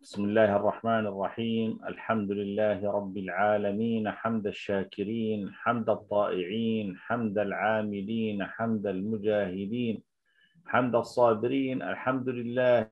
بسم الله الرحمن الرحيم. الحمد لله رب العالمين، حمد الشاكرين، حمد الطائعين، حمد العاملين، حمد المجاهدين، حمد الصابرين. الحمد لله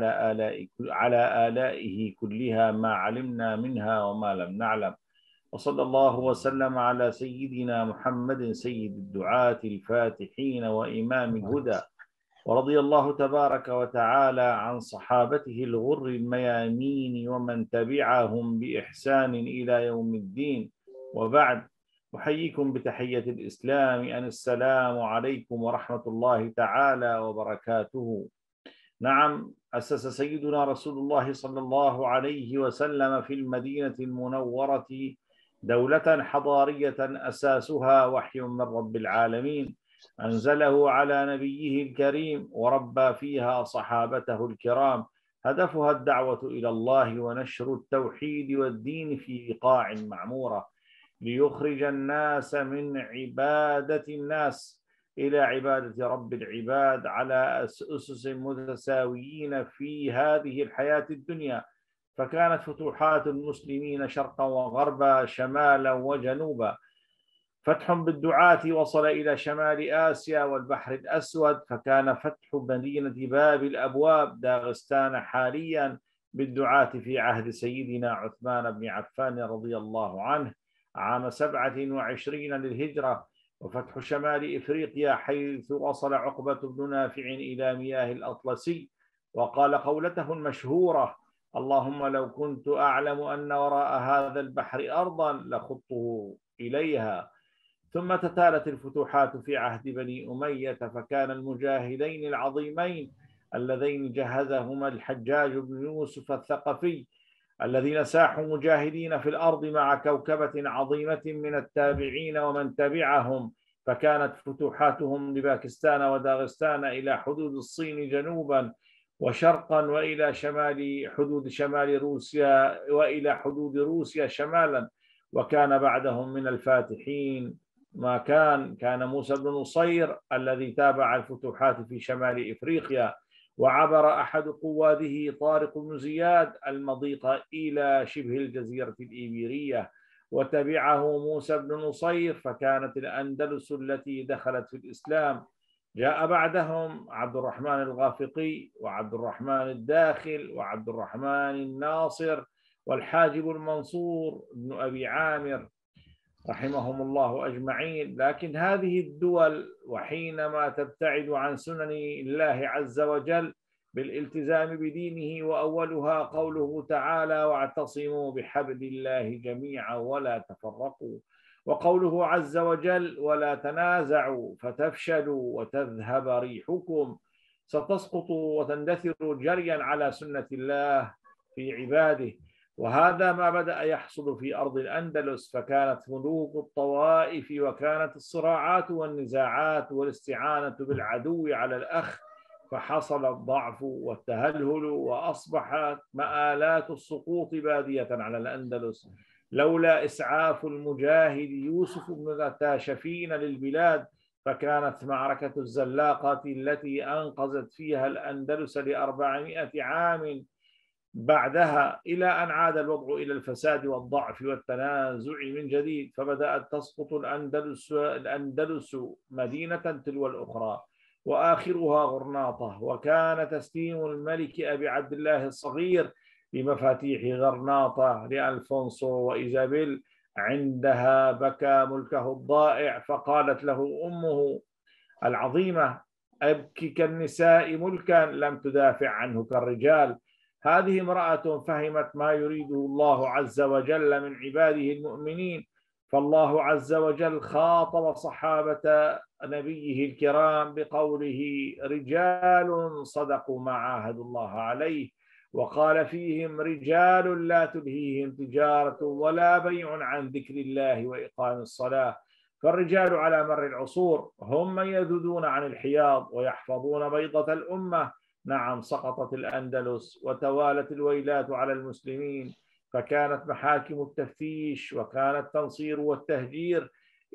على آلائه كلها، ما علمنا منها وما لم نعلم. وصلى الله وسلم على سيدنا محمد سيد الدعاة الفاتحين وإمام الهدى. ورضي الله تبارك وتعالى عن صحابته الغر الميامين ومن تبعهم بإحسان إلى يوم الدين. وبعد، أحييكم بتحية الإسلام، أن السلام عليكم ورحمة الله تعالى وبركاته. نعم، أسس سيدنا رسول الله صلى الله عليه وسلم في المدينة المنورة دولة حضارية أساسها وحي من رب العالمين، أنزله على نبيه الكريم وربى فيها صحابته الكرام. هدفها الدعوة إلى الله ونشر التوحيد والدين في بقاع معمورة، ليخرج الناس من عبادة الناس إلى عبادة رب العباد على أسس متساويين في هذه الحياة الدنيا. فكانت فتوحات المسلمين شرقا وغربا، شمالا وجنوبا. فتح بالدعاة وصل إلى شمال آسيا والبحر الأسود، فكان فتح مدينة باب الأبواب داغستان حاليا بالدعاة في عهد سيدنا عثمان بن عفان رضي الله عنه عام 27 للهجرة. وفتح شمال إفريقيا حيث وصل عقبة بن نافع إلى مياه الأطلسي وقال قولته المشهورة: اللهم لو كنت أعلم أن وراء هذا البحر أرضا لخضته إليها. ثم تتالت الفتوحات في عهد بني أمية، فكان المجاهدين العظيمين اللذين جهزهما الحجاج بن يوسف الثقفي، الذين ساحوا مجاهدين في الأرض مع كوكبة عظيمة من التابعين ومن تبعهم. فكانت فتوحاتهم لباكستان وداغستان إلى حدود الصين جنوبا وشرقا، وإلى حدود شمال روسيا، وإلى حدود روسيا شمالا. وكان بعدهم من الفاتحين ما كان موسى بن نصير الذي تابع الفتوحات في شمال إفريقيا، وعبر أحد قواده طارق بن زياد المضيق إلى شبه الجزيرة الإيبيرية، وتبعه موسى بن نصير، فكانت الأندلس التي دخلت في الإسلام. جاء بعدهم عبد الرحمن الغافقي وعبد الرحمن الداخل وعبد الرحمن الناصر والحاجب المنصور بن أبي عامر رحمهم الله أجمعين. لكن هذه الدول وحينما تبتعد عن سنن الله عز وجل بالالتزام بدينه، وأولها قوله تعالى: واعتصموا بحبل الله جميعا ولا تفرقوا، وقوله عز وجل: ولا تنازعوا فتفشلوا وتذهب ريحكم، ستسقط وتندثر جريا على سنة الله في عباده. وهذا ما بدأ يحصل في أرض الأندلس، فكانت ملوك الطوائف، وكانت الصراعات والنزاعات والاستعانة بالعدو على الأخ، فحصل الضعف والتهلهل، وأصبحت مآلات السقوط بادية على الأندلس لولا إسعاف المجاهد يوسف بن التاشفين للبلاد. فكانت معركة الزلاقة التي أنقذت فيها الأندلس ل400 عام بعدها، إلى أن عاد الوضع إلى الفساد والضعف والتنازع من جديد، فبدأت تسقط الأندلس مدينة تلو الأخرى، وآخرها غرناطة. وكان تسليم الملك أبي عبد الله الصغير بمفاتيح غرناطة لألفونسو وإيزابيل عندها بكى ملكه الضائع، فقالت له أمه العظيمة: أبكي كالنساء ملكا لم تدافع عنه كالرجال. هذه امرأة فهمت ما يريده الله عز وجل من عباده المؤمنين. فالله عز وجل خاطب صحابة نبيه الكرام بقوله: رجال صدقوا ما عاهدوا الله عليه، وقال فيهم: رجال لا تلهيهم تجارة ولا بيع عن ذكر الله وإقام الصلاة. فالرجال على مر العصور هم من يذودون عن الحياض ويحفظون بيضة الأمة. نعم، سقطت الأندلس وتوالت الويلات على المسلمين، فكانت محاكم التفتيش وكان التنصير والتهجير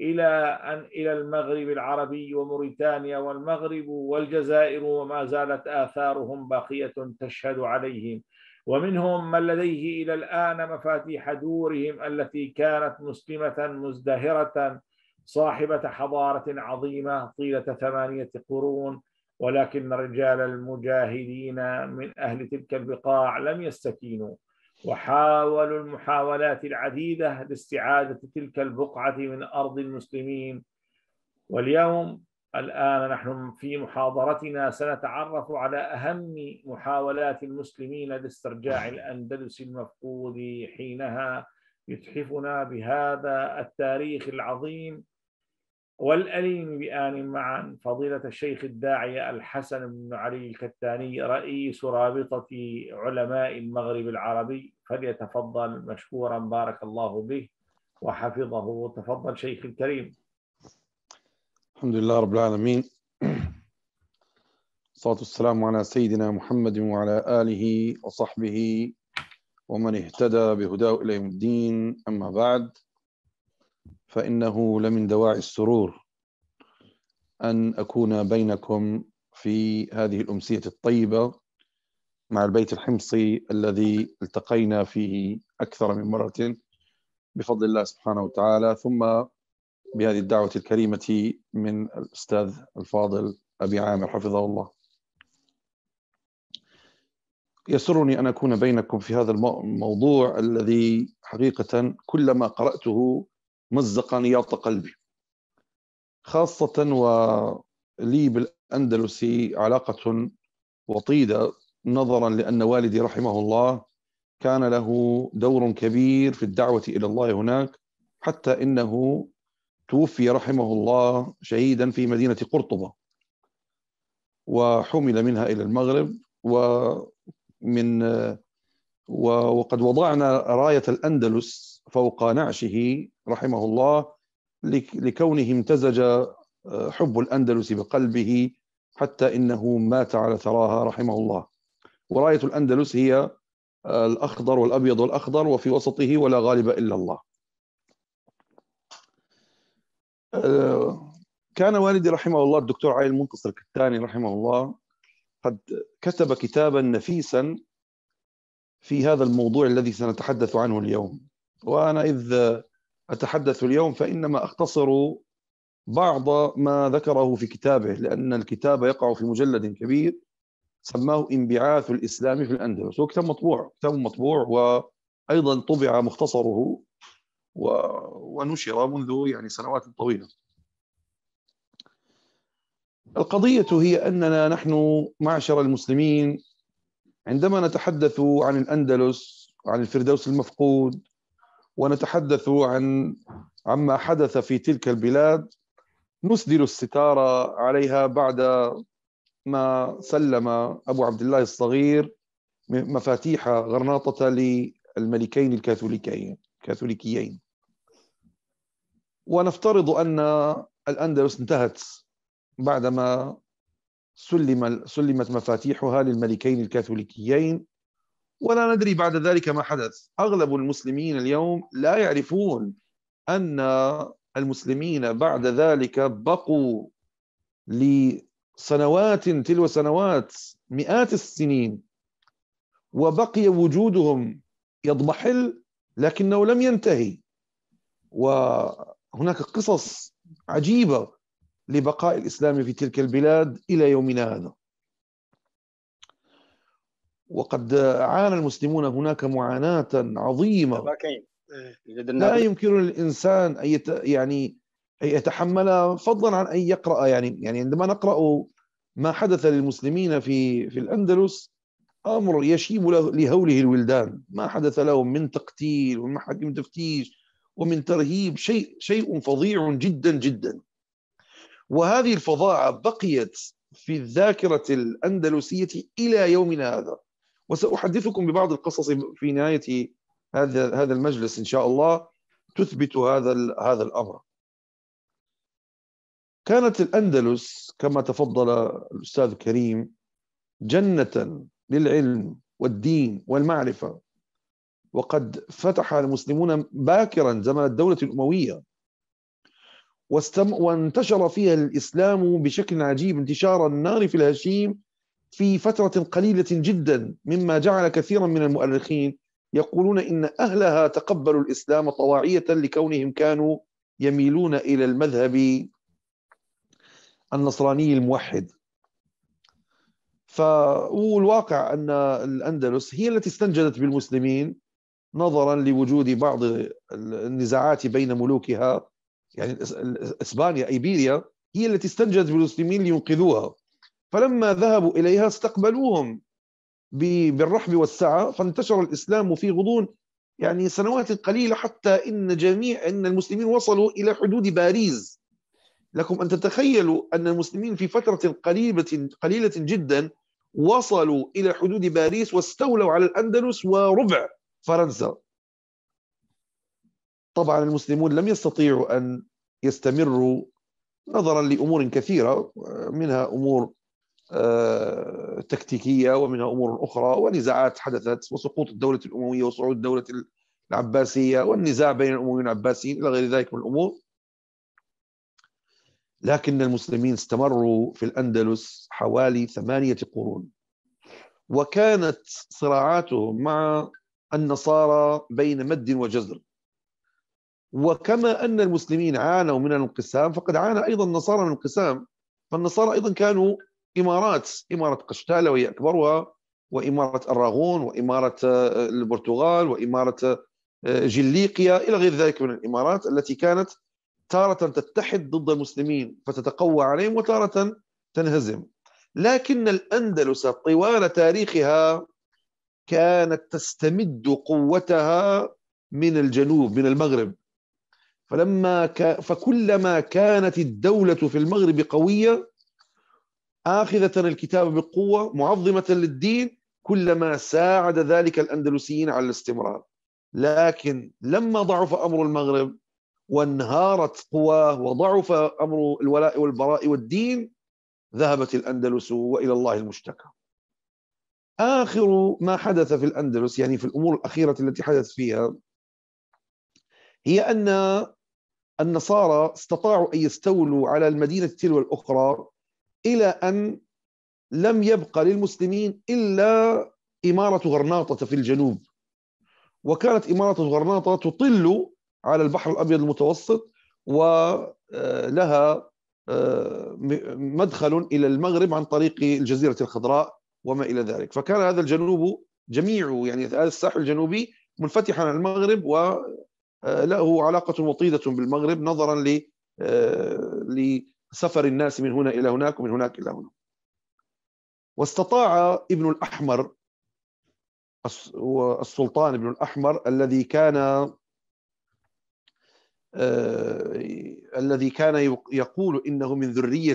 إلى المغرب العربي وموريتانيا والمغرب والجزائر، وما زالت آثارهم باقية تشهد عليهم. ومنهم من لديه إلى الآن مفاتيح دورهم التي كانت مسلمة مزدهرة صاحبة حضارة عظيمة طيلة 8 قرون، ولكن الرجال المجاهدين من أهل تلك البقاع لم يستكينوا، وحاولوا المحاولات العديدة لاستعادة تلك البقعة من أرض المسلمين. واليوم الآن نحن في محاضرتنا سنتعرف على أهم محاولات المسلمين لاسترجاع الأندلس المفقود حينها، يتحفنا بهذا التاريخ العظيم والأليم بآن معا فضيلة الشيخ الداعية الحسن بن علي الكتاني رئيس رابطة علماء المغرب العربي، فليتفضل مشكورا بارك الله به وحفظه. تفضل شيخ الكريم. الحمد لله رب العالمين، الصلاة والسلام على سيدنا محمد وعلى آله وصحبه ومن اهتدى بهداه إلى يوم الدين. أما بعد، فإنه لمن دواعي السرور أن أكون بينكم في هذه الأمسية الطيبة مع البيت الحمصي الذي التقينا فيه أكثر من مرة بفضل الله سبحانه وتعالى، ثم بهذه الدعوة الكريمة من الأستاذ الفاضل أبي عامر حفظه الله. يسرني أن أكون بينكم في هذا الموضوع الذي حقيقة كلما قرأته مزق نياط قلبي، خاصة ولي بالأندلس علاقة وطيدة، نظرا لأن والدي رحمه الله كان له دور كبير في الدعوة إلى الله هناك، حتى إنه توفي رحمه الله شهيدا في مدينة قرطبة، وحمل منها إلى المغرب، وقد وضعنا راية الأندلس فوق نعشه رحمه الله، لكونه امتزج حب الأندلس بقلبه، حتى إنه مات على ثراها رحمه الله. وراية الأندلس هي الأخضر والأبيض والأخضر، وفي وسطه ولا غالب إلا الله. كان والدي رحمه الله الدكتور علي المنتصر الكتاني رحمه الله قد كتب كتابا نفيسا في هذا الموضوع الذي سنتحدث عنه اليوم. وأنا إذ أتحدث اليوم فإنما أختصر بعض ما ذكره في كتابه، لأن الكتاب يقع في مجلد كبير سماه انبعاث الإسلام في الأندلس. هو كتاب مطبوع وأيضا طبع مختصره ونشر منذ يعني سنوات طويلة. القضية هي أننا نحن معشر المسلمين عندما نتحدث عن الأندلس، عن الفردوس المفقود، ونتحدث عما حدث في تلك البلاد، نسدل الستار عليها بعد ما سلم أبو عبد الله الصغير مفاتيح غرناطة للملكين الكاثوليكيين، ونفترض أن الأندلس انتهت بعدما سلمت مفاتيحها للملكين الكاثوليكيين، ولا ندري بعد ذلك ما حدث. أغلب المسلمين اليوم لا يعرفون أن المسلمين بعد ذلك بقوا لسنوات تلو سنوات، مئات السنين، وبقي وجودهم يضمحل لكنه لم ينتهي. وهناك قصص عجيبة لبقاء الإسلام في تلك البلاد إلى يومنا هذا. وقد عانى المسلمون هناك معاناة عظيمة لا يمكن للإنسان أن يتحملها، فضلا عن أن يقرأ. يعني عندما نقرأ ما حدث للمسلمين في الأندلس، أمر يشيب لهوله الولدان. ما حدث لهم من تقتيل ومن محاكم تفتيش ومن ترهيب، شيء فظيع جدا جدا. وهذه الفظاعة بقيت في الذاكرة الأندلسية إلى يومنا هذا. وسأحدثكم ببعض القصص في نهاية هذا المجلس إن شاء الله تثبت هذا الأمر. كانت الأندلس كما تفضل الأستاذ الكريم جنة للعلم والدين والمعرفة، وقد فتح المسلمون باكرا زمن الدولة الأموية، وانتشر فيها الإسلام بشكل عجيب انتشار النار في الهشيم في فترة قليلة جدا، مما جعل كثيرا من المؤرخين يقولون إن أهلها تقبلوا الإسلام طواعية لكونهم كانوا يميلون إلى المذهب النصراني الموحد. فالواقع أن الأندلس هي التي استنجدت بالمسلمين نظرا لوجود بعض النزاعات بين ملوكها. يعني إسبانيا إيبيريا هي التي استنجدت بالمسلمين لينقذوها، فلما ذهبوا إليها استقبلوهم بالرحب والسعة، فانتشر الإسلام في غضون يعني سنوات قليلة، حتى إن المسلمين وصلوا إلى حدود باريس. لكم أن تتخيلوا أن المسلمين في فترة قليلة جدا وصلوا إلى حدود باريس واستولوا على الأندلس وربع فرنسا. طبعا المسلمون لم يستطيعوا أن يستمروا نظرا لأمور كثيرة، منها أمور تكتيكية ومنها أمور أخرى، ونزاعات حدثت، وسقوط الدولة الأموية وصعود الدولة العباسية والنزاع بين الأمويين والعباسيين إلى غير ذلك من الأمور. لكن المسلمين استمروا في الأندلس حوالي 8 قرون، وكانت صراعاتهم مع النصارى بين مد وجزر. وكما أن المسلمين عانوا من الانقسام، فقد عانى أيضا النصارى من الانقسام. فالنصارى أيضا كانوا إمارة قشتالة وهي أكبرها، وإمارة الراغون، وإمارة البرتغال، وإمارة جليقيا، إلى غير ذلك من الإمارات التي كانت تارة تتحد ضد المسلمين فتتقوى عليهم، وتارة تنهزم. لكن الأندلس طوال تاريخها كانت تستمد قوتها من الجنوب، من المغرب. فكلما كانت الدولة في المغرب قوية آخذة الكتاب بقوة معظمة للدين، كلما ساعد ذلك الأندلسيين على الاستمرار. لكن لما ضعف أمر المغرب وانهارت قواه وضعف أمر الولاء والبراء والدين، ذهبت الأندلس وإلى الله المشتكى. آخر ما حدث في الأندلس، يعني في الأمور الأخيرة التي حدث فيها، هي أن النصارى استطاعوا أن يستولوا على المدينة تلو الأخرى، إلى أن لم يبقى للمسلمين إلا إمارة غرناطة في الجنوب. وكانت إمارة غرناطة تطل على البحر الأبيض المتوسط، ولها مدخل إلى المغرب عن طريق الجزيرة الخضراء وما إلى ذلك. فكان هذا الجنوب جميعه، يعني هذا الساحل الجنوبي منفتحا على المغرب وله علاقة وطيدة بالمغرب، نظرا لسفر الناس من هنا إلى هناك ومن هناك إلى هنا. واستطاع ابن الأحمر، السلطان ابن الأحمر، الذي كان يقول إنه من ذرية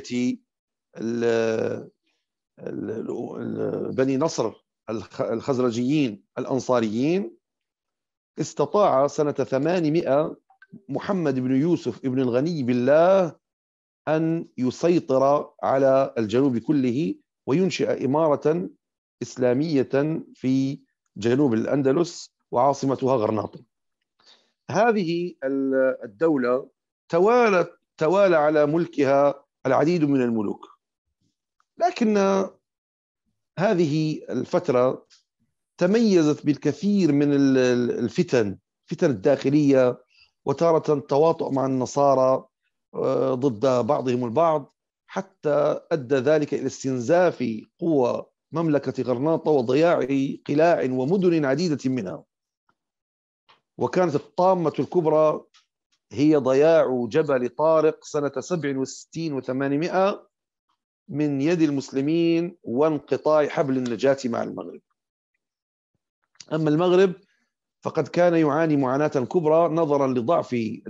بني نصر الخزرجيين الأنصاريين، استطاع سنة 800 محمد بن يوسف ابن الغني بالله أن يسيطر على الجنوب كله وينشئ إمارة إسلامية في جنوب الأندلس وعاصمتها غرناطة. هذه الدولة توالى على ملكها العديد من الملوك، لكن هذه الفترة تميزت بالكثير من الفتن الداخلية، وتارة تواطؤ مع النصارى ضد بعضهم البعض، حتى أدى ذلك إلى استنزاف قوى مملكة غرناطة وضياع قلاع ومدن عديدة منها. وكانت الطامة الكبرى هي ضياع جبل طارق سنة 67 و800 من يد المسلمين وانقطاع حبل النجاة مع المغرب. أما المغرب فقد كان يعاني معاناة كبرى نظرا لضعف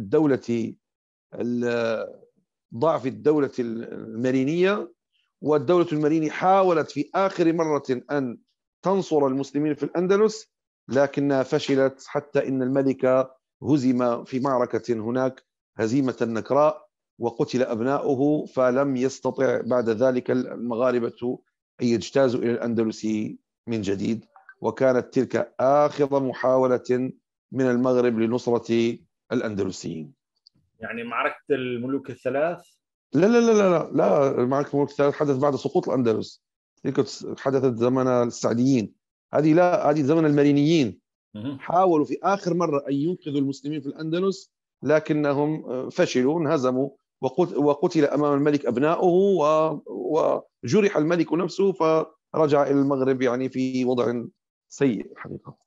الدولة المرينية. والدولة المرينية حاولت في آخر مرة أن تنصر المسلمين في الأندلس، لكنها فشلت، حتى إن الملك هزم في معركة هناك هزيمة نكراء وقتل أبناؤه، فلم يستطع بعد ذلك المغاربة أن يجتازوا إلى الأندلس من جديد. وكانت تلك آخر محاولة من المغرب لنصرة الأندلسيين. يعني معركة الملوك الثلاث؟ لا، معركة الملوك الثلاث حدث بعد سقوط الأندلس. تلك حدثت زمن السعديين، هذه لا، هذه زمن المرينيين. حاولوا في آخر مرة أن ينقذوا المسلمين في الأندلس، لكنهم فشلوا، انهزموا، وقتل أمام الملك أبناؤه، وجرح الملك نفسه، فرجع إلى المغرب يعني في وضع سيء حقيقة.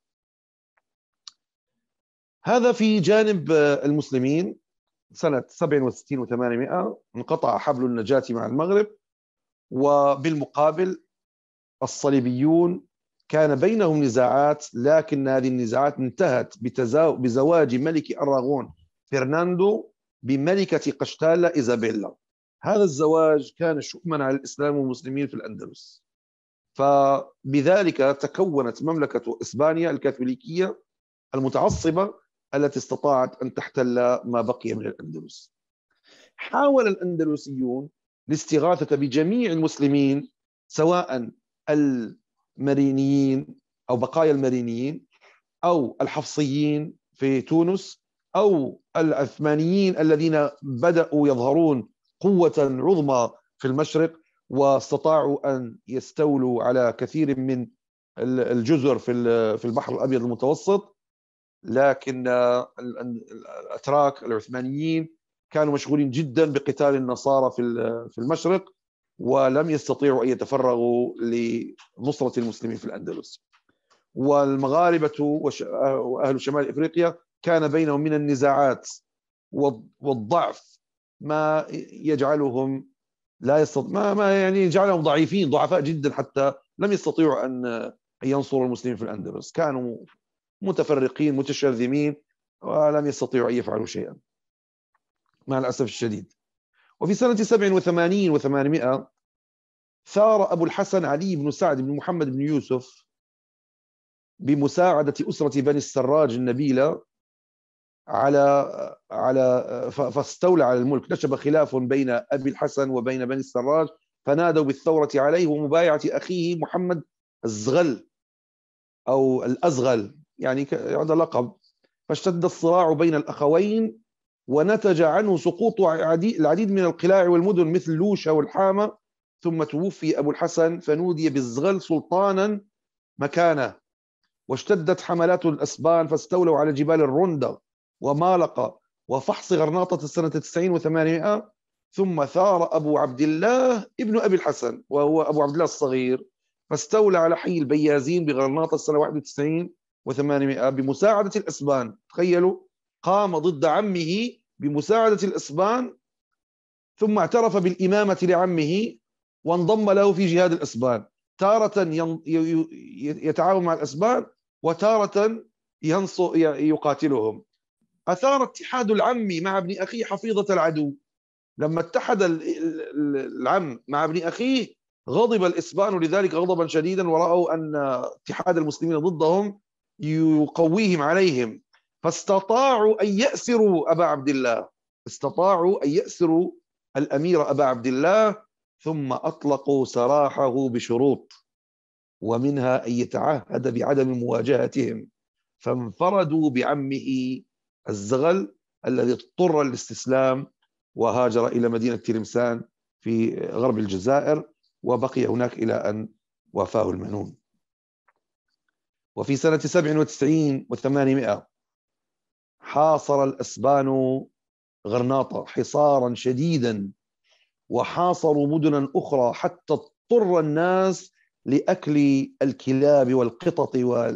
هذا في جانب المسلمين. سنة 67 و800 انقطع حبل النجاة مع المغرب، وبالمقابل الصليبيون كان بينهم نزاعات، لكن هذه النزاعات انتهت بزواج ملك أراغون فرناندو بملكة قشتالة إيزابيلا. هذا الزواج كان شؤما على الإسلام والمسلمين في الأندلس، فبذلك تكونت مملكة إسبانيا الكاثوليكية المتعصبة التي استطاعت أن تحتل ما بقي من الأندلس. حاول الأندلسيون الاستغاثة بجميع المسلمين، سواء المرينيين أو بقايا المرينيين أو الحفصيين في تونس أو العثمانيين الذين بدأوا يظهرون قوة عظمى في المشرق، واستطاعوا أن يستولوا على كثير من الجزر في البحر الأبيض المتوسط. لكن الأتراك العثمانيين كانوا مشغولين جدا بقتال النصارى في المشرق، ولم يستطيعوا أن يتفرغوا لنصرة المسلمين في الأندلس. والمغاربة وأهل شمال إفريقيا كان بينهم من النزاعات والضعف ما يجعلهم ما يعني يجعلهم ضعفاء جدا، حتى لم يستطيعوا أن ينصروا المسلمين في الأندلس. كانوا متفرقين متشرذمين ولم يستطيعوا أن يفعلوا شيئا مع الأسف الشديد. وفي سنة 87 و800 ثار أبو الحسن علي بن سعد بن محمد بن يوسف بمساعدة أسرة بني السراج النبيلة فاستولى على الملك. نشب خلاف بين أبي الحسن وبين بني السراج، فنادوا بالثورة عليه ومبايعة أخيه محمد الزغل أو الأزغل، يعني هذا لقب. فاشتد الصراع بين الأخوين، ونتج عنه سقوط العديد من القلاع والمدن مثل لوشة والحامة. ثم توفي أبو الحسن فنودي بالزغل سلطانا مكانه، واشتدت حملات الأسبان فاستولوا على جبال الرندة ومالقة وفحص غرناطة سنة 90 و800. ثم ثار أبو عبد الله ابن أبي الحسن وهو أبو عبد الله الصغير، فاستولى على حي البيازين بغرناطة سنة 91 و800 بمساعدة الأسبان. تخيلوا، قام ضد عمه بمساعدة الأسبان، ثم اعترف بالإمامة لعمه وانضم له في جهاد الأسبان. تارة يتعاون مع الأسبان، وتارة يقاتلهم. أثار اتحاد العم مع ابن أخيه حفيظة العدو. لما اتحد العم مع ابن أخيه غضب الإسبان لذلك غضبا شديدا، ورأوا أن اتحاد المسلمين ضدهم يقويهم عليهم، فاستطاعوا أن يأسروا أبا عبد الله، استطاعوا أن يأسروا الأمير أبا عبد الله، ثم أطلقوا سراحه بشروط، ومنها أن يتعهد بعدم مواجهتهم، فانفردوا بعمه الزغل الذي اضطر للاستسلام وهاجر إلى مدينة تلمسان في غرب الجزائر، وبقي هناك إلى أن وافاه المنون. وفي سنة 97 و800 حاصر الأسبان غرناطة حصارا شديدا، وحاصروا مدنا أخرى حتى اضطر الناس لأكل الكلاب والقطط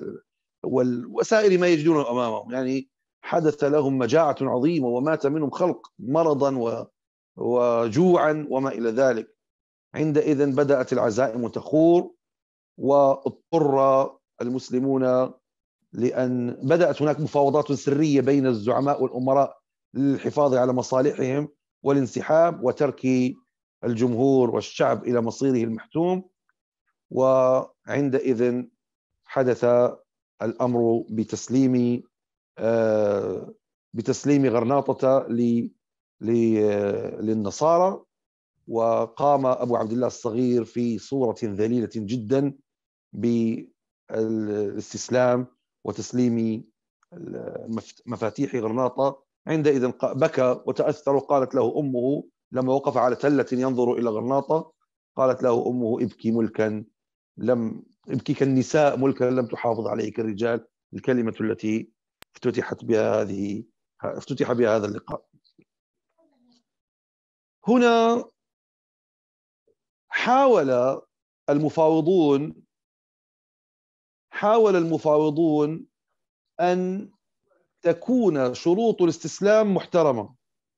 وسائر ما يجدونه أمامهم. يعني حدث لهم مجاعة عظيمة، ومات منهم خلق مرضا وجوعا وما إلى ذلك. عندئذ بدأت العزائم تخور، واضطر المسلمون لأن بدأت هناك مفاوضات سرية بين الزعماء والأمراء للحفاظ على مصالحهم والانسحاب وترك الجمهور والشعب إلى مصيره المحتوم. وعندئذ حدث الأمر بتسليم غرناطة للنصارى، وقام أبو عبد الله الصغير في صورة ذليلة جدا بالاستسلام وتسليم مفاتيح غرناطة. عندئذ بكى وتأثر، وقالت له أمه لما وقف على تلة ينظر إلى غرناطة، قالت له أمه: ابكي ملكا لم يبكيك النساء ملكا لم تحافظ عليه كالرجال، الكلمة التي افتتح بها هذا اللقاء. هنا حاول المفاوضون أن تكون شروط الاستسلام محترمة،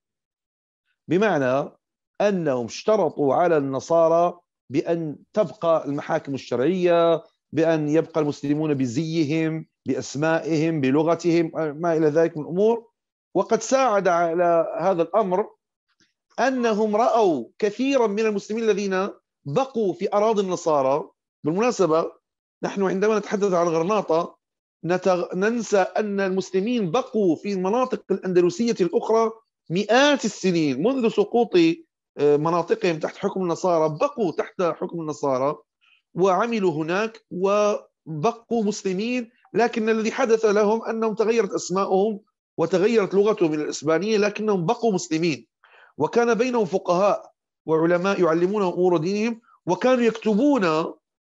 بمعنى أنهم اشترطوا على النصارى بأن تبقى المحاكم الشرعية، بأن يبقى المسلمون بزيهم، بأسمائهم، بلغتهم، ما إلى ذلك من الأمور. وقد ساعد على هذا الأمر أنهم رأوا كثيرا من المسلمين الذين بقوا في أراضي النصارى. بالمناسبة نحن عندما نتحدث عن غرناطة ننسى أن المسلمين بقوا في المناطق الأندلسية الأخرى مئات السنين منذ سقوط مناطقهم تحت حكم النصارى، بقوا تحت حكم النصارى وعملوا هناك وبقوا مسلمين. لكن الذي حدث لهم أنهم تغيرت أسماءهم وتغيرت لغتهم من الإسبانية، لكنهم بقوا مسلمين. وكان بينهم فقهاء وعلماء يعلمونهم أمور دينهم، وكانوا يكتبون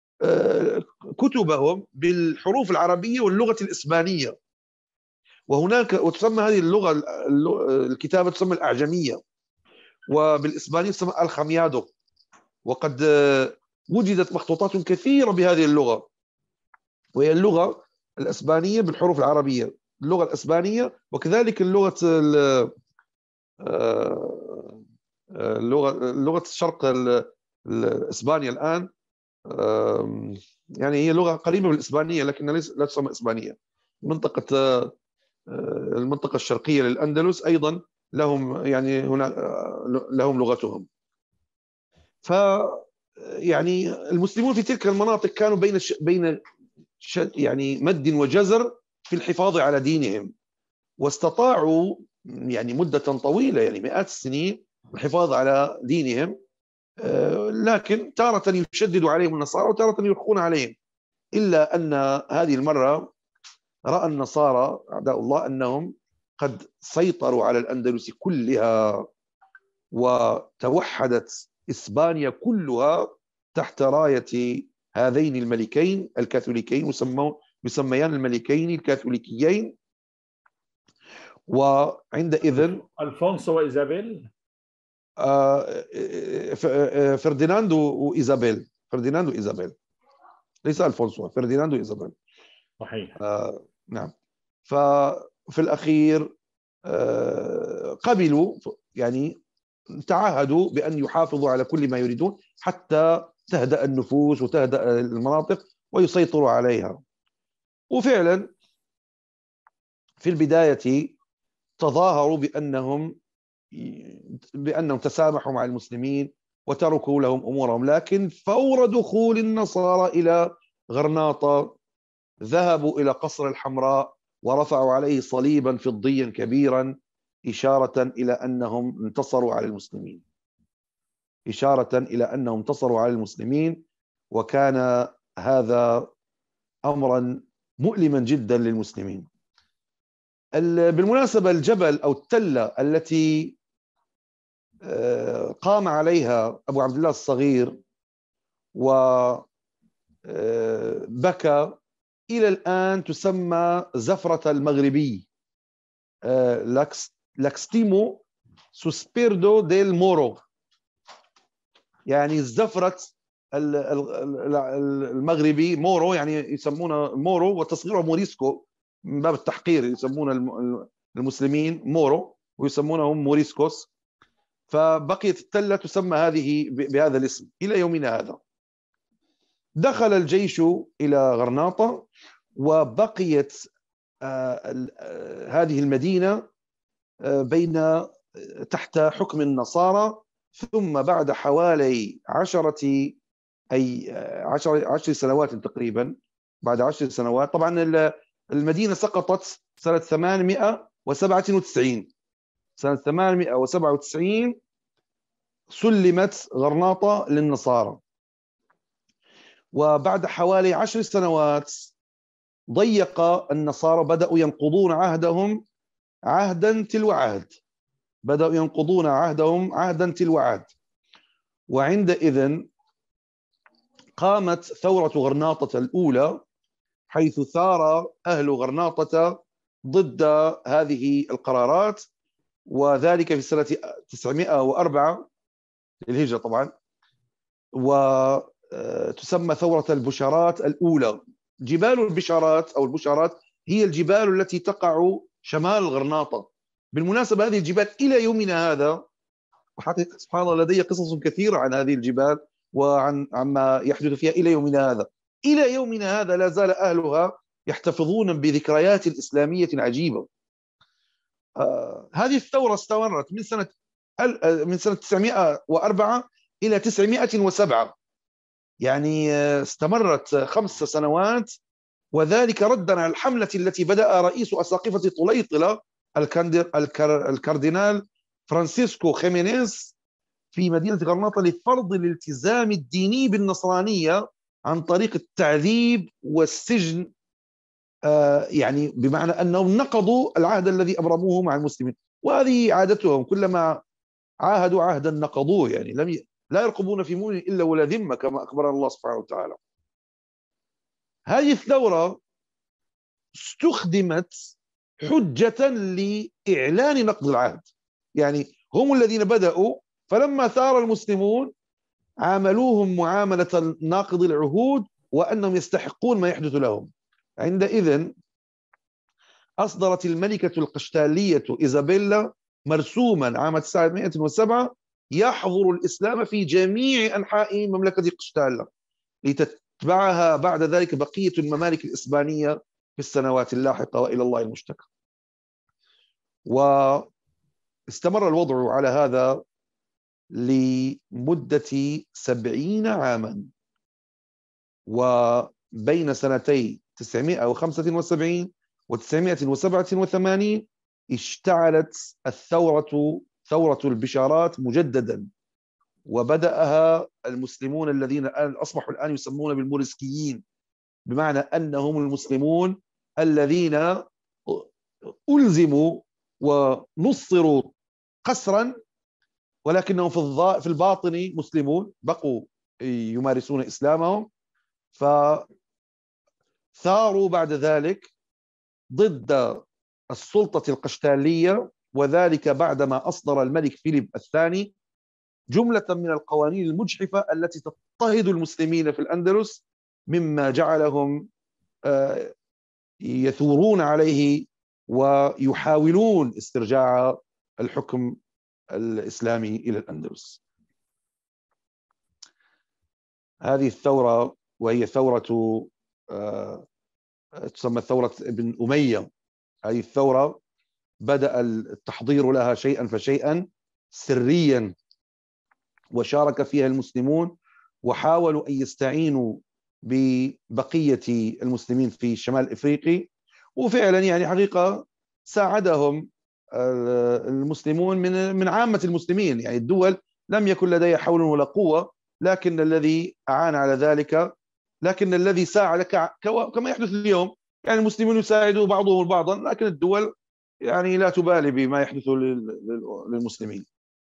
كتبهم بالحروف العربية واللغة الإسبانية. وهناك وتسمى هذه اللغة الكتابة تسمى الأعجمية، وبالإسبانية تسمى الخميادو. وقد وجدت مخطوطات كثيرة بهذه اللغة، وهي اللغة الإسبانية بالحروف العربية، اللغة الإسبانية. وكذلك لغة الشرق الإسبانية الآن، يعني هي لغة قريبة من الإسبانية لكنها لا تسمى إسبانية. المنطقة الشرقية للأندلس أيضا لهم يعني هنا لهم لغتهم. ف يعني المسلمون في تلك المناطق كانوا بين يعني مد وجزر في الحفاظ على دينهم، واستطاعوا يعني مدة طويلة يعني مئات السنين الحفاظ على دينهم. لكن تارة يشدد عليهم النصارى وتارة يرخون عليهم. إلا أن هذه المرة رأى النصارى أعداء الله أنهم قد سيطروا على الأندلس كلها، وتوحدت إسبانيا كلها تحت راية هذين الملكين الكاثوليكين، يسميان الملكين الكاثوليكيين. وعندئذ ألفونسو وإيزابيل، فرديناند وإيزابيل، ليس ألفونسو، فرديناند وإيزابيل. صحيح. نعم. ففي الأخير قبلوا يعني تعهدوا بأن يحافظوا على كل ما يريدون حتى تهدأ النفوس وتهدأ المناطق ويسيطروا عليها. وفعلا في البداية تظاهروا بأنهم تسامحوا مع المسلمين وتركوا لهم أمورهم، لكن فور دخول النصارى إلى غرناطة ذهبوا إلى قصر الحمراء ورفعوا عليه صليبا فضيا كبيرا إشارة إلى أنهم انتصروا على المسلمين، وكان هذا أمرا مؤلما جدا للمسلمين. بالمناسبة الجبل أو التلة التي قام عليها أبو عبد الله الصغير وبكى إلى الآن تسمى زفرة المغربي، لاكستيمو سوسبيردو ديل مورو، يعني زفرة المغربي. مورو يعني يسمونه مورو وتصغيره موريسكو من باب التحقير، يسمون المسلمين مورو ويسمونهم موريسكوس. فبقيت التلة تسمى هذه بهذا الاسم إلى يومنا هذا. دخل الجيش إلى غرناطة وبقيت هذه المدينة تحت حكم النصارى. ثم بعد حوالي 10 سنوات تقريبا، بعد 10 سنوات طبعا المدينة سقطت سنة 897. سنة 897 سلمت غرناطة للنصارى. وبعد حوالي 10 سنوات ضيق النصارى، بدأوا ينقضون عهدهم عهدا تلو عهد، عهدا تلو عهد. وعندئذ قامت ثورة غرناطة الأولى، حيث ثار أهل غرناطة ضد هذه القرارات، وذلك في سنة 904 للهجرة طبعا، وتسمى ثورة البشارات الأولى. جبال البشارات أو البشارات هي الجبال التي تقع شمال غرناطة. بالمناسبة هذه الجبال إلى يومنا هذا، وحقيقة سبحان الله لدي قصص كثيرة عن هذه الجبال عما يحدث فيها إلى يومنا هذا. إلى يومنا هذا لا زال أهلها يحتفظون بذكريات إسلامية عجيبة. هذه الثورة استمرت من سنة 904 إلى 907، يعني استمرت 5 سنوات، وذلك ردا على الحملة التي بدأ رئيس أساقفة طليطلة الكاردينال فرانسيسكو خيمينيز في مدينة غرناطة لفرض الالتزام الديني بالنصرانية عن طريق التعذيب والسجن، يعني بمعنى أنهم نقضوا العهد الذي أبرموه مع المسلمين، وهذه عادتهم، كلما عاهدوا عهدا نقضوه، يعني لا يرقبون في مؤمن إلا ولا ذمة كما أخبرنا الله سبحانه وتعالى. هذه الثورة استخدمت حجة لإعلان نقض العهد، يعني هم الذين بدأوا، فلما ثار المسلمون عاملوهم معاملة ناقض العهود وأنهم يستحقون ما يحدث لهم. عندئذ أصدرت الملكة القشتالية إيزابيلا مرسوما عام 907 يحظر الإسلام في جميع أنحاء مملكة قشتالة، لتتبعها بعد ذلك بقية الممالك الإسبانية في السنوات اللاحقة، وإلى الله المشتكى. واستمر الوضع على هذا لمدة 70 عاما، وبين سنتي 975 و 987 اشتعلت الثورة، ثورة البشارات مجددا، وبدأها المسلمون الذين أصبحوا الآن يسمون بالموريسكيين، بمعنى أنهم المسلمون الذين ألزموا ونصروا قسرا، ولكنهم في الباطن مسلمون، بقوا يمارسون إسلامهم، فثاروا بعد ذلك ضد السلطة القشتالية، وذلك بعدما أصدر الملك فيليب الثاني جملة من القوانين المجحفة التي تضطهد المسلمين في الأندلس، مما جعلهم يثورون عليه ويحاولون استرجاع الحكم الإسلامي إلى الأندلس. هذه الثورة، وهي ثورة تسمى ثورة ابن أمية، هذه الثورة بدأ التحضير لها شيئا فشيئا سريا، وشارك فيها المسلمون، وحاولوا أن يستعينوا ببقية المسلمين في الشمال الإفريقي، وفعلا يعني حقيقة ساعدهم المسلمون من عامة المسلمين، يعني الدول لم يكن لديها حول ولا قوة، لكن الذي أعان على ذلك، لكن الذي ساعد كما يحدث اليوم، يعني المسلمون يساعدوا بعضهم بعضا، لكن الدول يعني لا تبالي بما يحدث للمسلمين.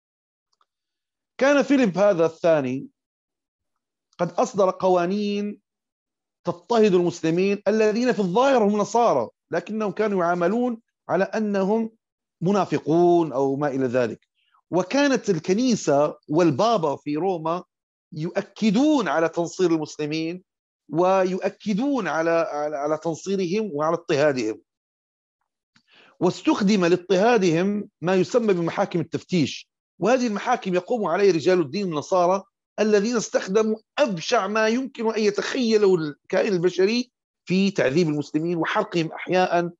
كان فيليب هذا الثاني قد أصدر قوانين تضطهد المسلمين الذين في الظاهر هم نصارى، لكنهم كانوا يعاملون على أنهم منافقون أو ما إلى ذلك. وكانت الكنيسة والبابا في روما يؤكدون على تنصير المسلمين، ويؤكدون على تنصيرهم وعلى اضطهادهم. واستخدم لاضطهادهم ما يسمى بمحاكم التفتيش، وهذه المحاكم يقوم عليها رجال الدين النصارى الذين استخدموا أبشع ما يمكن أن يتخيله الكائن البشري في تعذيب المسلمين وحرقهم أحياء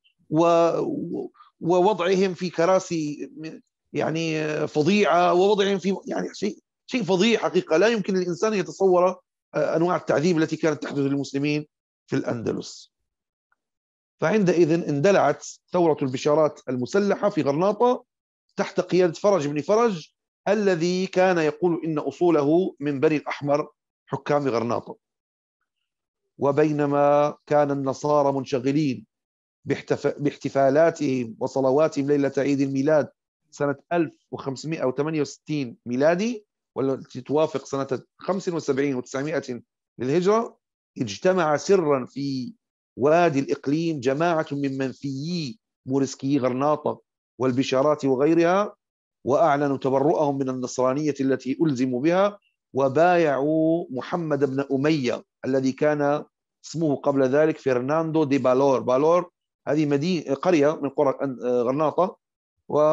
ووضعهم في كراسي يعني فظيعة، ووضعهم في يعني شيء فظيع حقيقة، لا يمكن للإنسان يتصور أنواع التعذيب التي كانت تحدث للمسلمين في الأندلس. فعندئذ اندلعت ثورة البشارات المسلحة في غرناطة تحت قيادة فرج بن فرج، الذي كان يقول إن أصوله من بني الأحمر حكام غرناطة. وبينما كان النصارى منشغلين باحتفالاتهم وصلواتهم ليلة عيد الميلاد سنة 1568 ميلادي، والتي توافق سنة 75 و900 للهجرة اجتمع سرا في وادي الإقليم جماعة من منفيي موريسكي غرناطة والبشارات وغيرها، وأعلنوا تبرؤهم من النصرانية التي ألزموا بها، وبايعوا محمد بن أمية الذي كان اسمه قبل ذلك فرناندو دي بالور. بالور هذه مدينة قرية من قرى غرناطة، و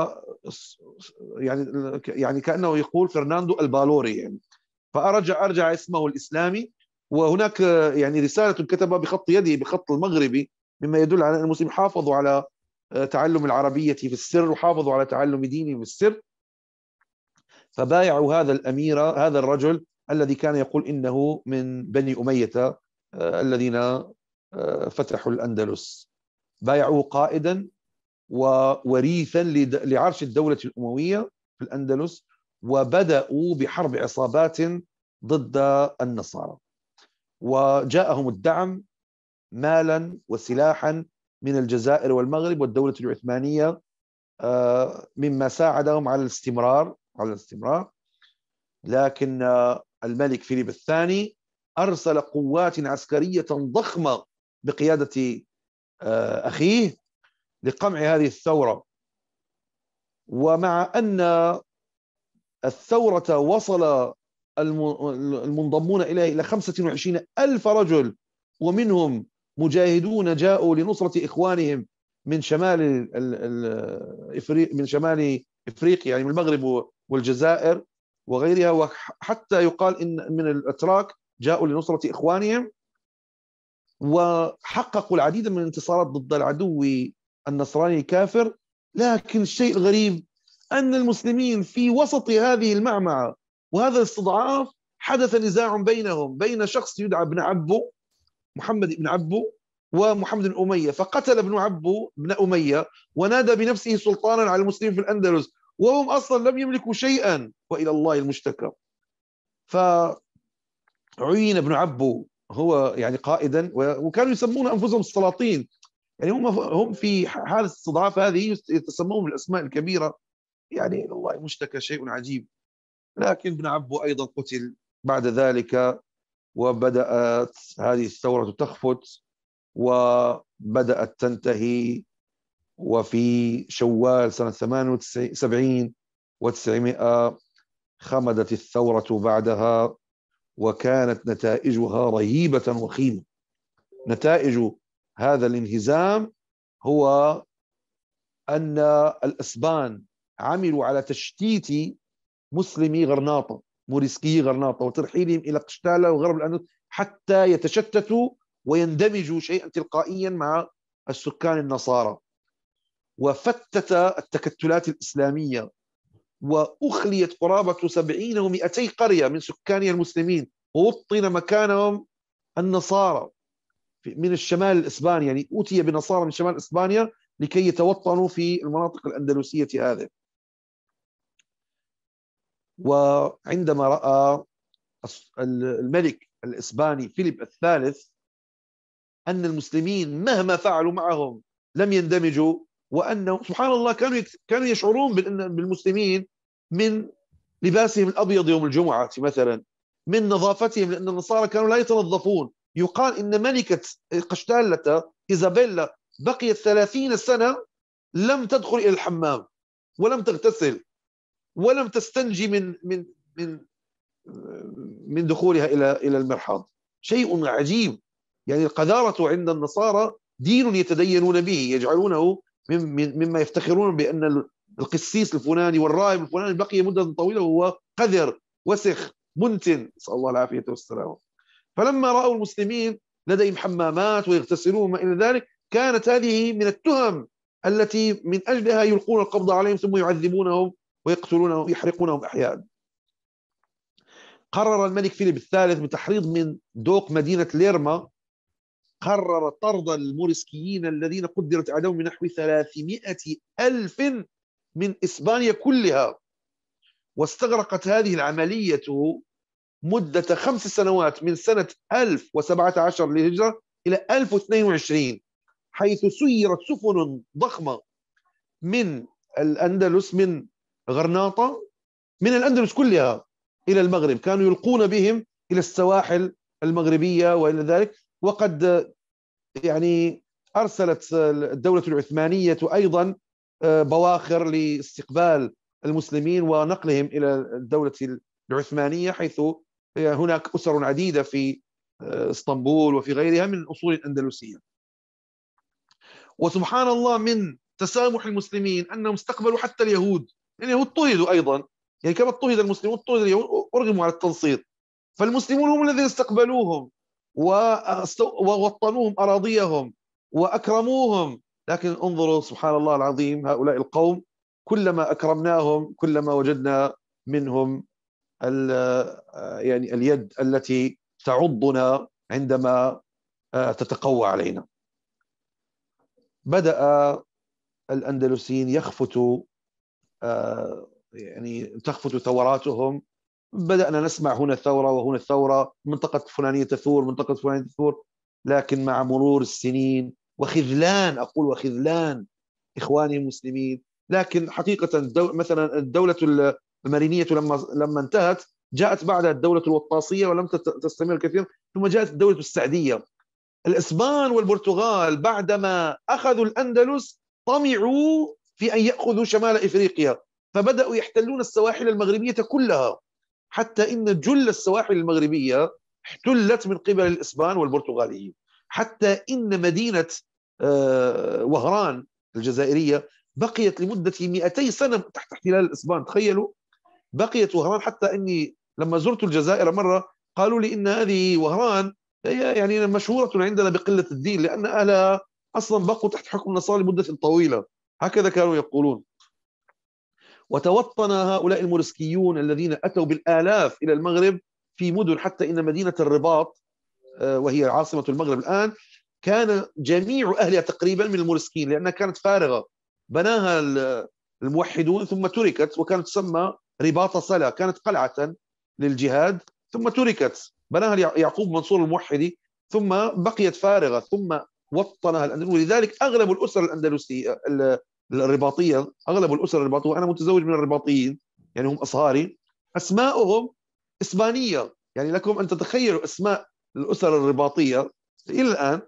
يعني كأنه يقول فرناندو البالوري يعني، فأرجع اسمه الإسلامي. وهناك يعني رسالة كتبها بخط يده بخط المغربي، مما يدل على أن المسلمين حافظوا على تعلم العربية في السر، وحافظوا على تعلم دينهم في السر. فبايعوا هذا الأمير، هذا الرجل الذي كان يقول إنه من بني أمية الذين فتحوا الأندلس. بايعوه قائدا ووريثا لعرش الدولة الأموية في الأندلس، وبدأوا بحرب عصابات ضد النصارى، وجاءهم الدعم مالا وسلاحا من الجزائر والمغرب والدولة العثمانية، مما ساعدهم على الاستمرار. لكن الملك فيليب الثاني أرسل قوات عسكرية ضخمة بقيادة أخيه لقمع هذه الثورة. ومع أن الثورة وصل المنضمون إليه إلى 25,000 رجل، ومنهم مجاهدون جاءوا لنصرة إخوانهم من شمال إفريقيا، يعني من المغرب والجزائر وغيرها، وحتى يقال إن من الأتراك جاءوا لنصرة إخوانهم، وحققوا العديد من الانتصارات ضد العدو النصراني الكافر. لكن الشيء الغريب أن المسلمين في وسط هذه المعمعة وهذا الاستضعاف حدث نزاع بينهم، بين شخص يدعى ابن عبو، محمد بن عبو، ومحمد بن أمية، فقتل ابن عبو ابن أمية ونادى بنفسه سلطانا على المسلمين في الأندلس، وهم أصلا لم يملكوا شيئا وإلى الله المشتكى. فعين ابن عبو هو يعني قائدا، وكانوا يسمون أنفسهم السلاطين، يعني هم في حالة استضعاف هذه يتسمون بالأسماء الكبيرة، يعني إلى الله المشتكى، شيء عجيب. لكن ابن عبو أيضا قتل بعد ذلك، وبدأت هذه الثورة تخفت وبدأت تنتهي. وفي شوال سنة 78 و900 خمدت الثورة بعدها، وكانت نتائجها رهيبة وخيمة. نتائج هذا الانهزام هو أن الأسبان عملوا على تشتيت مسلمي غرناطة، موريسكي غرناطة، وترحيلهم إلى قشتالة وغرب الأندلس حتى يتشتتوا ويندمجوا شيئا تلقائيا مع السكان النصارى. وفتت التكتلات الإسلامية، وأخليت قرابة 70 و200 قرية من سكانها المسلمين، ووطن مكانهم النصارى من الشمال الإسباني، يعني أوتي بنصارى من شمال إسبانيا لكي يتوطنوا في المناطق الأندلسية هذه. وعندما رأى الملك الإسباني فيليب الثالث أن المسلمين مهما فعلوا معهم لم يندمجوا، وأنه سبحان الله كانوا يشعرون بالمسلمين من لباسهم الأبيض يوم الجمعة مثلا، من نظافتهم، لأن النصارى كانوا لا يتنظفون. يقال إن ملكة قشتالة إيزابيلا بقيت 30 سنة لم تدخل إلى الحمام، ولم تغتسل، ولم تستنجي من دخولها إلى المرحاض. شيء عجيب، يعني القذارة عند النصارى دين يتدينون به، يجعلونه مما يفتخرون بأن القسيس الفلاني والراهب الفلاني بقي مدة طويلة وهو قذر وسخ منتن، نسأل الله العافية والسلامة. فلما رأوا المسلمين لديهم حمامات ويغتسلون وما إلى ذلك، كانت هذه من التهم التي من أجلها يلقون القبض عليهم ثم يعذبونهم ويقتلونهم ويحرقونهم أحياء. قرر الملك فيليب الثالث بتحريض من دوق مدينة ليرما، قرر طرد الموريسكيين الذين قدرت أعدادهم من نحو 300,000 من إسبانيا كلها. واستغرقت هذه العملية مدة 5 سنوات، من سنة 1017 للهجرة إلى 1022، حيث سيرت سفن ضخمة من الأندلس، من غرناطة، من الأندلس كلها إلى المغرب، كانوا يلقون بهم إلى السواحل المغربية وإلى ذلك. وقد يعني أرسلت الدولة العثمانية أيضا بواخر لاستقبال المسلمين ونقلهم إلى الدولة العثمانية، حيث هناك أسر عديدة في اسطنبول وفي غيرها من الأصول الأندلسية. وسبحان الله من تسامح المسلمين أنهم استقبلوا حتى اليهود، يعني اليهود اضطهدوا أيضا، يعني كما اضطهد المسلمون اضطهد اليهود، أرغموا على التنصير، فالمسلمون هم الذين استقبلوهم ووطنوهم أراضيهم وأكرموهم. لكن انظروا سبحان الله العظيم، هؤلاء القوم كلما أكرمناهم كلما وجدنا منهم يعني اليد التي تعضنا عندما تتقوى علينا. بدأ الأندلسيين يخفتوا، يعني تخفت ثوراتهم. بدأنا نسمع هنا ثورة وهنا ثورة، منطقة فلانية تثور، منطقة فلانية تثور، لكن مع مرور السنين وخذلان، أقول وخذلان إخواني المسلمين. لكن حقيقة مثلا الدولة المرينية لما انتهت جاءت بعدها الدولة الوطاسية ولم تستمر كثيرا، ثم جاءت الدولة السعدية. الإسبان والبرتغال بعدما أخذوا الأندلس طمعوا في أن يأخذوا شمال إفريقيا، فبدأوا يحتلون السواحل المغربية كلها، حتى إن جل السواحل المغربية احتلت من قبل الإسبان والبرتغاليين، حتى إن مدينة وهران الجزائرية بقيت لمدة 200 سنة تحت احتلال الإسبان. تخيلوا، بقيت وهران، حتى أني لما زرت الجزائر مرة قالوا لي إن هذه وهران هي يعني مشهورة عندنا بقلة الدين، لأن أهلها أصلا بقوا تحت حكم النصارى لمدة طويلة، هكذا كانوا يقولون. وتوطن هؤلاء الموريسكيون الذين أتوا بالآلاف إلى المغرب في مدن، حتى إن مدينة الرباط وهي عاصمة المغرب الآن كان جميع أهلها تقريبا من الموريسكيين، لأنها كانت فارغة، بناها الموحدون ثم تركت، وكانت تسمى رباط صلة، كانت قلعة للجهاد ثم تركت، بناها يعقوب منصور الموحدي ثم بقيت فارغة، ثم وطنها الأندلس. ولذلك أغلب الأسر الأندلسية الرباطية، أغلب الأسر الرباطية، وأنا متزوج من الرباطيين يعني هم أصهاري، أسماؤهم إسبانية. يعني لكم أن تتخيلوا أسماء الأسر الرباطية إلى الآن،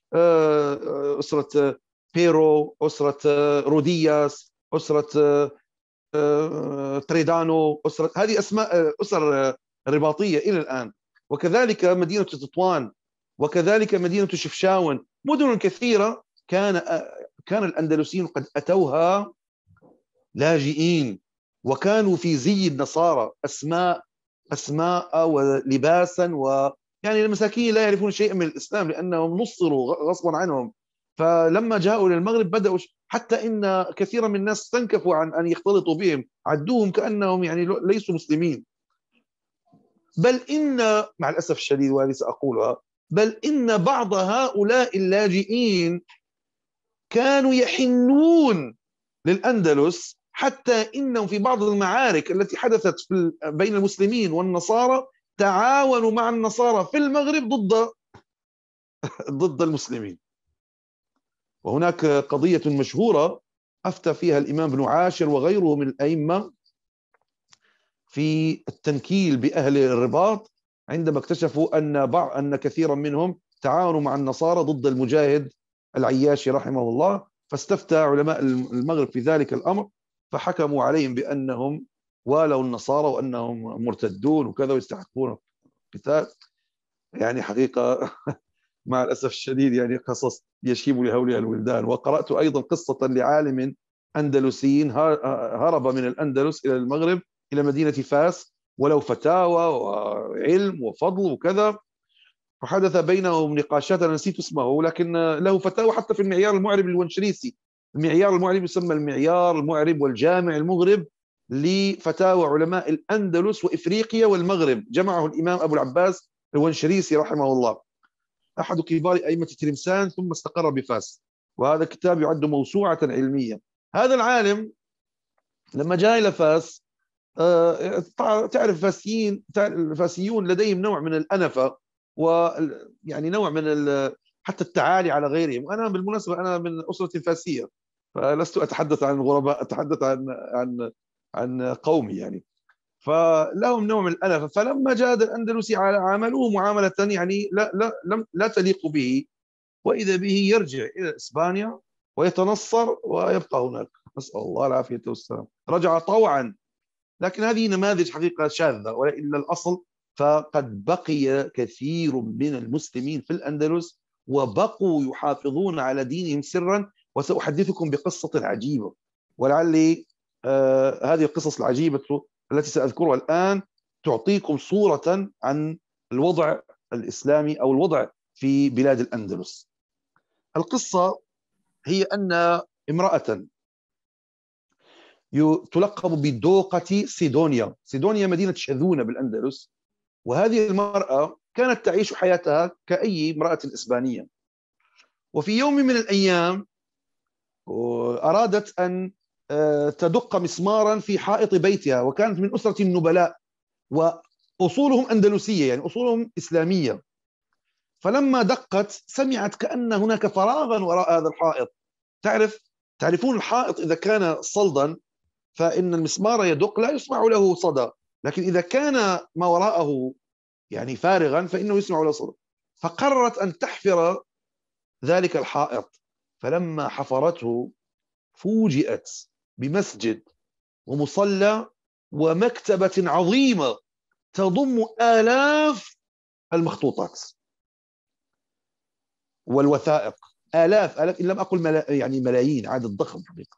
أسرة بيرو، أسرة رودياس، أسرة تريدانو، أسرة، هذه أسماء أسر رباطية إلى الآن. وكذلك مدينة تطوان، وكذلك مدينة شفشاون، مدن كثيرة كان الأندلسيين قد أتوها لاجئين، وكانوا في زي النصارى، أسماء ولباسا، يعني المساكين لا يعرفون شيئا من الإسلام لأنهم نصروا غصبا عنهم. فلما جاءوا إلى المغرب بدأوا، حتى إن كثيرا من الناس استنكفوا عن أن يختلطوا بهم، عدوهم كأنهم يعني ليسوا مسلمين. بل إن مع الأسف الشديد، وهذه سأقولها، بل إن بعض هؤلاء اللاجئين كانوا يحنون للأندلس، حتى إنهم في بعض المعارك التي حدثت بين المسلمين والنصارى تعاونوا مع النصارى في المغرب ضد المسلمين. وهناك قضية مشهورة أفتى فيها الإمام ابن عاشر وغيره من الأئمة في التنكيل بأهل الرباط، عندما اكتشفوا أن كثيرا منهم تعاونوا مع النصارى ضد المجاهد العياشي رحمه الله، فاستفتى علماء المغرب في ذلك الأمر، فحكموا عليهم بأنهم والوا النصارى وأنهم مرتدون وكذا ويستحقون القتال. يعني حقيقة مع الأسف الشديد يعني قصص يشيب لهولها الولدان. وقرأت أيضا قصة لعالم أندلسي هرب من الأندلس إلى المغرب إلى مدينة فاس، ولو فتاوى وعلم وفضل وكذا، وحدث بينهم نقاشات، أنا نسيت اسمه، لكن له فتاوى حتى في المعيار المعرب الونشريسي. المعيار المعرب يسمى المعيار المعرب والجامع المغرب لفتاوى علماء الأندلس وإفريقيا والمغرب، جمعه الإمام أبو العباس الونشريسي رحمه الله، أحد كبار أئمة تلمسان، ثم استقر بفاس، وهذا كتاب يعد موسوعة علمية. هذا العالم لما جاء إلى فاس، تعرف الفاسيون لديهم نوع من الأنفة، ويعني نوع من حتى التعالي على غيرهم. أنا بالمناسبة أنا من أسرة فاسية، فلست أتحدث عن الغرباء، أتحدث عن قومي يعني. فلهم نوع من الأنف. فلما جاد الأندلسي عاملوه معاملة يعني لا تليق به، وإذا به يرجع إلى إسبانيا ويتنصر ويبقى هناك، نسأل الله العافية والسلام. رجع طوعا، لكن هذه نماذج حقيقة شاذة، وإلا الأصل فقد بقي كثير من المسلمين في الأندلس وبقوا يحافظون على دينهم سرا. وسأحدثكم بقصة عجيبة، ولعلي هذه القصص العجيبة التي سأذكرها الآن تعطيكم صورة عن الوضع الإسلامي أو الوضع في بلاد الأندلس. القصة هي أن امرأة تلقب بدوقة سيدونيا. سيدونيا مدينة شذونة بالأندلس، وهذه المرأة كانت تعيش حياتها كأي امرأة إسبانية. وفي يوم من الأيام أرادت أن تدق مسمارا في حائط بيتها، وكانت من أسرة النبلاء وأصولهم أندلسية، يعني أصولهم إسلامية. فلما دقت سمعت كأن هناك فراغا وراء هذا الحائط. تعرفون الحائط إذا كان صلدا فإن المسمار يدق لا يسمع له صدى، لكن إذا كان ما وراءه يعني فارغا فإنه يسمع له صدى. فقررت أن تحفر ذلك الحائط، فلما حفرته فوجئت بمسجد ومصلى ومكتبة عظيمة تضم آلاف المخطوطات والوثائق، آلاف إن لم أقل يعني ملايين، عدد ضخم حقيقة.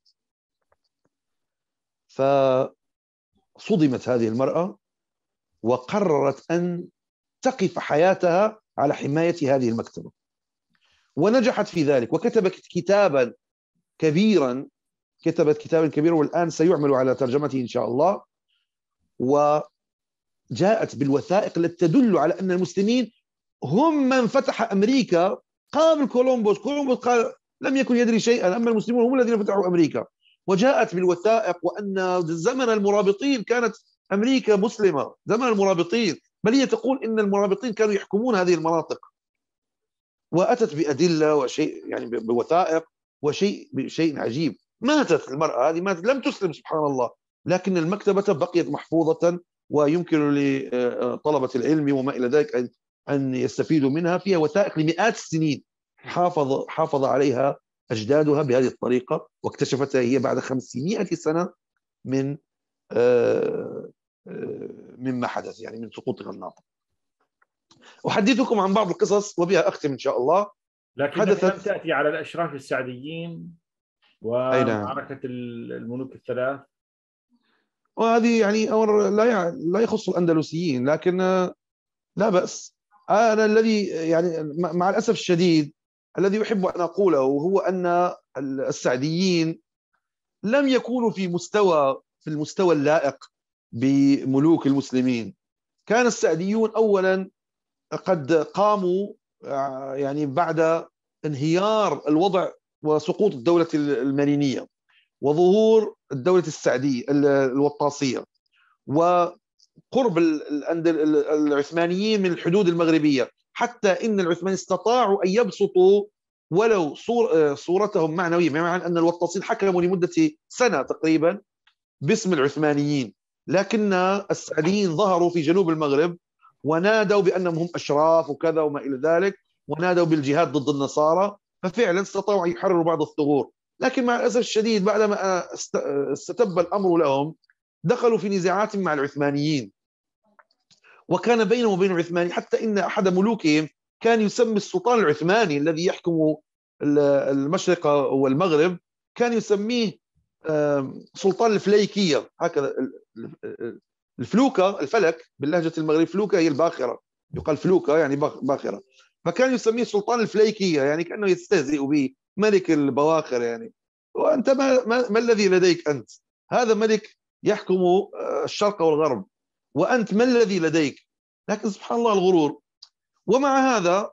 فصدمت هذه المرأة وقررت أن تقف حياتها على حماية هذه المكتبة، ونجحت في ذلك، وكتبت كتابا كبيرا، والآن سيعمل على ترجمته إن شاء الله. وجاءت بالوثائق التي تدل على أن المسلمين هم من فتح أمريكا قبل كولومبوس. كولومبوس قال لم يكن يدري شيئا، أما المسلمون هم الذين فتحوا أمريكا. وجاءت بالوثائق وأن زمن المرابطين كانت أمريكا مسلمة، زمن المرابطين، بل هي تقول إن المرابطين كانوا يحكمون هذه المناطق. وأتت بأدلة وشيء يعني بوثائق شيء عجيب. ماتت المرأة هذه، لم تسلم سبحان الله، لكن المكتبة بقيت محفوظة، ويمكن لطلبة العلم وما إلى ذلك أن يستفيدوا منها. فيها وثائق لمئات السنين حافظ عليها أجدادها بهذه الطريقة، واكتشفتها هي بعد 500 سنة مما حدث، يعني من سقوط غرناطة. أحدثكم عن بعض القصص وبها أختم إن شاء الله. لكنك لم تأتي على الأشراف السعديين ومعركة الملوك الثلاث، وهذه يعني أمر لا يخص الأندلسيين، لكن لا بأس. أنا الذي يعني مع الأسف الشديد الذي أحب أن أقوله هو أن السعديين لم يكونوا في المستوى اللائق بملوك المسلمين. كان السعديون أولا قد قاموا يعني بعد انهيار الوضع وسقوط الدولة المرينية وظهور الدولة السعدية الوطاسية وقرب العثمانيين من الحدود المغربية، حتى إن العثمانيين استطاعوا أن يبسطوا ولو صورتهم معنوية، بمعنى أن الوطاسيين حكموا لمدة سنة تقريبا باسم العثمانيين، لكن السعديين ظهروا في جنوب المغرب ونادوا بأنهم هم أشراف وكذا وما إلى ذلك، ونادوا بالجهاد ضد النصارى، ففعلا استطاعوا أن يحرروا بعض الثغور. لكن مع الأسف الشديد بعدما استتب الأمر لهم دخلوا في نزاعات مع العثمانيين، وكان بينهم وبين العثماني حتى إن أحد ملوكهم كان يسمي السلطان العثماني الذي يحكم المشرق والمغرب كان يسميه سلطان الفليكية، هكذا. الفلوكة، الفلك باللهجة المغرب، فلوكة هي الباخرة، يقال فلوكة يعني باخرة، فكان يسميه سلطان الفليكية، يعني كأنه يستهزئ به، ملك البواخر يعني. وأنت ما الذي لديك أنت؟ هذا ملك يحكم الشرق والغرب، وأنت ما الذي لديك؟ لكن سبحان الله الغرور. ومع هذا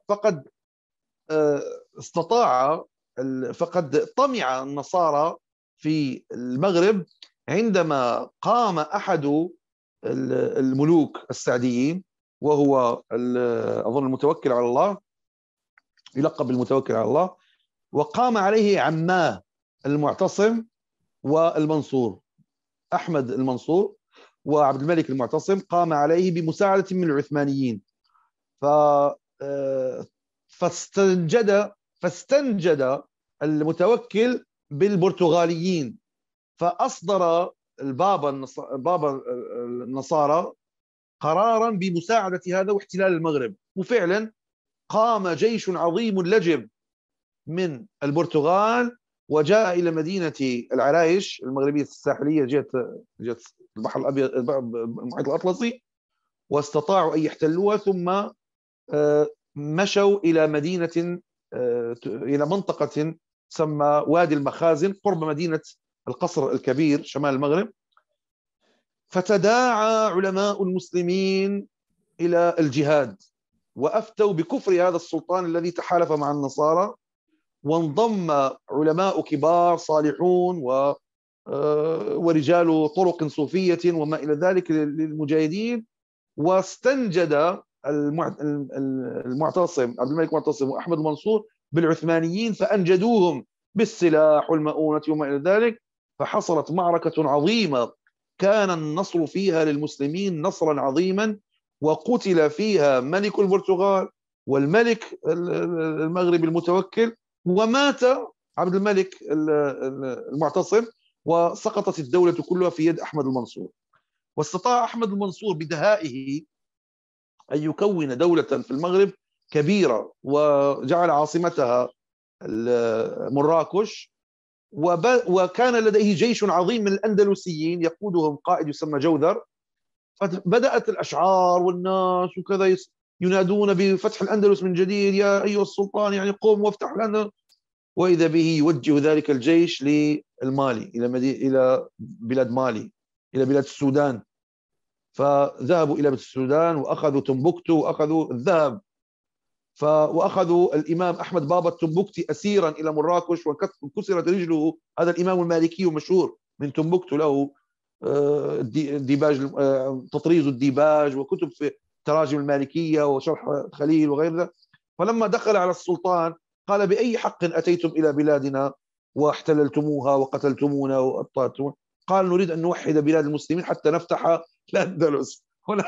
فقد طمع النصارى في المغرب عندما قام أحد الملوك السعديين، وهو أظن المتوكل على الله، يلقب بالمتوكل على الله، وقام عليه عماه المعتصم والمنصور، أحمد المنصور وعبد الملك المعتصم قام عليه بمساعدة من العثمانيين. فاستنجد المتوكل بالبرتغاليين، فأصدر بابا النصارى قرارا بمساعدة هذا واحتلال المغرب. وفعلا قام جيش عظيم لجب من البرتغال وجاء إلى مدينة العرايش المغربية الساحلية جهة البحر الأبيض المحيط الأطلسي، واستطاعوا أن يحتلوها. ثم مشوا إلى إلى منطقة تسمى وادي المخازن قرب مدينة القصر الكبير شمال المغرب. فتداعى علماء المسلمين إلى الجهاد وأفتوا بكفر هذا السلطان الذي تحالف مع النصارى، وانضم علماء كبار صالحون ورجال طرق صوفية وما إلى ذلك للمجاهدين، واستنجد المعتصم عبد الملك المعتصم وأحمد المنصور بالعثمانيين، فأنجدوهم بالسلاح والمؤونة وما إلى ذلك. فحصلت معركة عظيمة كان النصر فيها للمسلمين نصرا عظيما، وقتل فيها ملك البرتغال والملك المغرب المتوكل، ومات عبد الملك المعتصم، وسقطت الدولة كلها في يد أحمد المنصور. واستطاع أحمد المنصور بدهائه أن يكون دولة في المغرب كبيرة، وجعل عاصمتها مراكش، وكان لديه جيش عظيم من الأندلسيين يقودهم قائد يسمى جوذر. فبدأت الأشعار والناس وكذا ينادون بفتح الأندلس من جديد، يا أيها السلطان يعني قم وافتح الأندلس. وإذا به يوجه ذلك الجيش للمالي، إلى بلاد مالي، إلى بلاد السودان. فذهبوا إلى بلاد السودان وأخذوا تمبكتو وأخذوا الذهب، وأخذوا الإمام أحمد بابا التمبكتي أسيرا إلى مراكش، وكسرت رجله. هذا الإمام المالكي مشهور من تمبكتو، له ديباج تطريز الديباج وكتب في تراجم المالكية وشرح خليل وغير ذلك. فلما دخل على السلطان قال: بأي حق أتيتم إلى بلادنا واحتللتموها وقتلتمونا وأبطأتمونا؟ قال: نريد أن نوحد بلاد المسلمين حتى نفتح الأندلس. هنا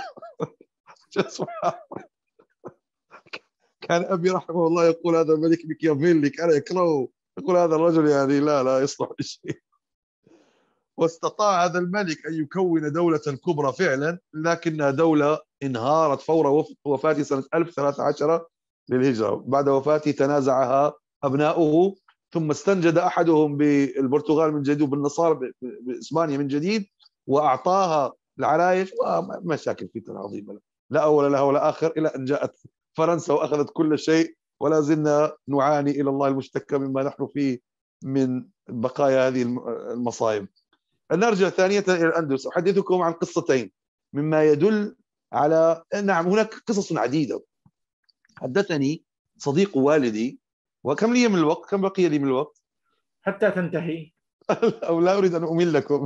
كان أبي رحمه الله يقول: هذا الملك ميكيافيلي كان يكرهه، يقول هذا الرجل يعني لا يصلح لشيء. واستطاع هذا الملك أن يكون دولة كبرى فعلا، لكنها دولة انهارت فور وفاته سنة 1013 للهجرة. بعد وفاته تنازعها أبناؤه، ثم استنجد أحدهم بالبرتغال من جديد وبالنصارى بإسبانيا من جديد، وأعطاها العرايش، ومشاكل فتنة عظيمة لا أول لها ولا آخر، إلى أن جاءت فرنسا وأخذت كل شيء، ولا زلنا نعاني إلى الله المشتكى مما نحن فيه من بقايا هذه المصائب. نرجع ثانية إلى الأندلس. أحدثكم عن قصتين مما يدل على نعم هناك قصص عديدة. حدثني صديق والدي، وكم لي من الوقت؟ كم بقي لي من الوقت؟ حتى تنتهي. أو لا أريد أن أمل لكم.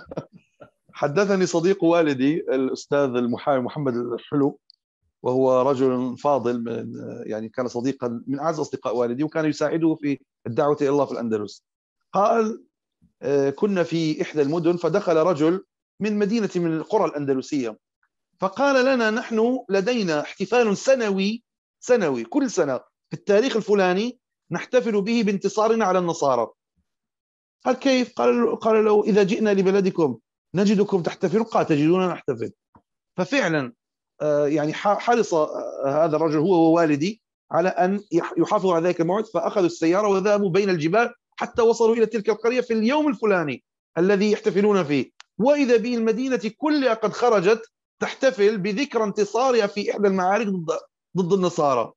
حدثني صديق والدي الأستاذ المحامي محمد الحلو، وهو رجل فاضل يعني كان صديقا من أعز أصدقاء والدي، وكان يساعده في الدعوة إلى الله في الأندلس. قال: كنا في إحدى المدن، فدخل رجل من مدينة من القرى الأندلسية، فقال لنا: نحن لدينا احتفال سنوي كل سنة في التاريخ الفلاني نحتفل به بانتصارنا على النصارى. قال: كيف؟ قال له: إذا جئنا لبلدكم نجدكم تحتفلون؟ قال: تجدوننا نحتفل. ففعلا يعني حرص هذا الرجل هو ووالدي على أن يحافظوا على ذلك الموعد، فأخذوا السيارة وذهبوا بين الجبال حتى وصلوا إلى تلك القرية في اليوم الفلاني الذي يحتفلون فيه. وإذا به المدينة كلها قد خرجت تحتفل بذكرى انتصارها في إحدى المعارك ضد النصارى،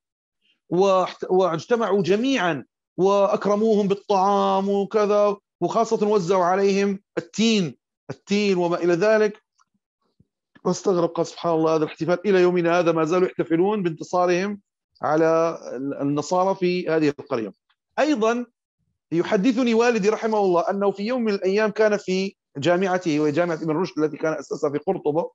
واجتمعوا جميعا وأكرموهم بالطعام وكذا، وخاصة وزعوا عليهم التين وما إلى ذلك. واستغرب، قال: سبحان الله، هذا الاحتفال إلى يومنا هذا ما زالوا يحتفلون بانتصارهم على النصارى في هذه القرية. أيضا يحدثني والدي رحمه الله أنه في يوم من الأيام كان في جامعته، وهي جامعة ابن رشد التي كان أسسها في قرطبة،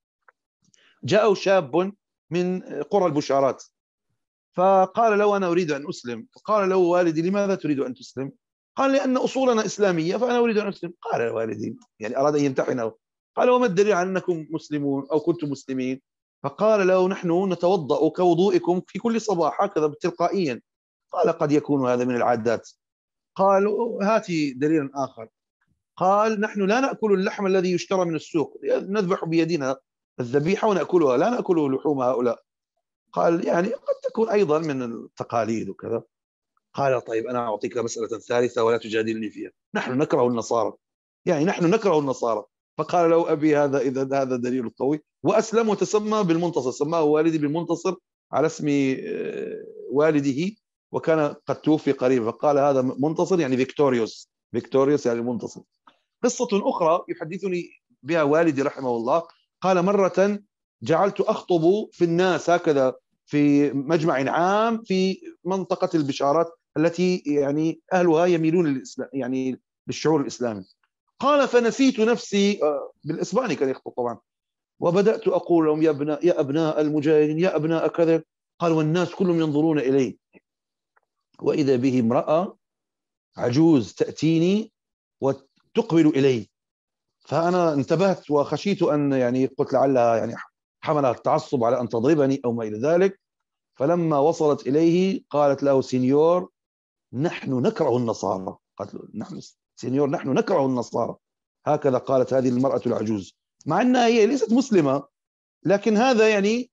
جاءه شاب من قرى البشارات، فقال له: أنا أريد أن أسلم. فقال له والدي: لماذا تريد أن تسلم؟ قال: لأن أصولنا إسلامية فأنا أريد أن أسلم. قال والدي يعني أراد أن يمتحنه، قال وما الدليل على أنكم مسلمون أو كنتم مسلمين؟ فقال له نحن نتوضأ كوضوئكم في كل صباح هكذا تلقائيا. قال قد يكون هذا من العادات. قالوا هاتي دليلا آخر. قال نحن لا نأكل اللحم الذي يشترى من السوق، نذبح بيدنا الذبيحة ونأكلها، لا نأكل لحوم هؤلاء. قال يعني قد تكون أيضا من التقاليد وكذا. قال طيب أنا أعطيك مسألة ثالثة ولا تجادلني فيها، نحن نكره النصارى، يعني نحن نكره النصارى. فقال له أبي إذا هذا دليل قوي. وأسلم وتسمى بالمنتصر، سماه والدي بالمنتصر على اسم والده، وكان قد توفي قريبا، فقال هذا منتصر يعني فيكتوريوس، فيكتوريوس يعني منتصر. قصة أخرى يحدثني بها والدي رحمه الله، قال مرة جعلت أخطب في الناس هكذا في مجمع عام في منطقة البشارات التي يعني أهلها يميلون للإسلام، يعني للشعور الإسلامي. قال فنسيت نفسي، بالإسباني كان يخطب طبعا، وبدأت أقول لهم يا أبناء المجاهدين، يا أبناء كذا. قال والناس كلهم ينظرون إلي، وإذا به امرأة عجوز تأتيني وتقبل إلي. فأنا انتبهت وخشيت أن يعني قلت لعلها يعني حملها التعصب على أن تضربني أو ما إلى ذلك. فلما وصلت إليه قالت له سينيور نحن نكره النصارى. قالت له نحن سينيور نحن نكره النصارى، هكذا قالت هذه المرأة العجوز، مع أنها هي ليست مسلمة، لكن هذا يعني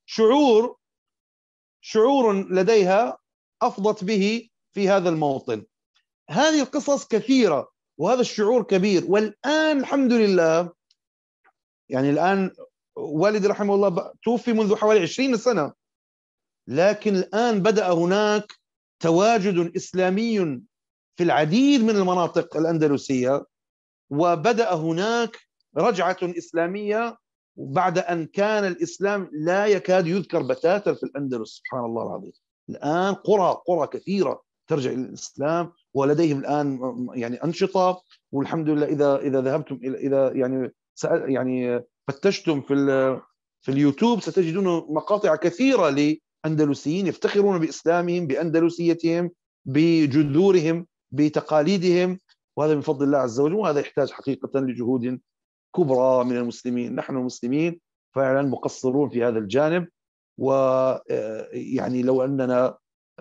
شعور لديها أفضت به في هذا الموطن. هذه القصص كثيرة وهذا الشعور كبير. والآن الحمد لله، يعني الآن والدي رحمه الله توفي منذ حوالي 20 سنة، لكن الآن بدأ هناك تواجد إسلامي في العديد من المناطق الأندلسية، وبدأ هناك رجعة إسلامية بعد أن كان الإسلام لا يكاد يذكر بتاتا في الأندلس. سبحان الله العظيم. الآن قرى كثيرة ترجع إلى الإسلام، ولديهم الآن يعني أنشطة. والحمد لله إذا ذهبتم إذا يعني فتشتم في اليوتيوب ستجدون مقاطع كثيرة لأندلسيين يفتخرون بإسلامهم، بأندلسيتهم، بجذورهم، بتقاليدهم، وهذا من فضل الله عز وجل. وهذا يحتاج حقيقة لجهود كبرى من المسلمين. نحن المسلمين فعلا مقصرون في هذا الجانب، ويعني لو أننا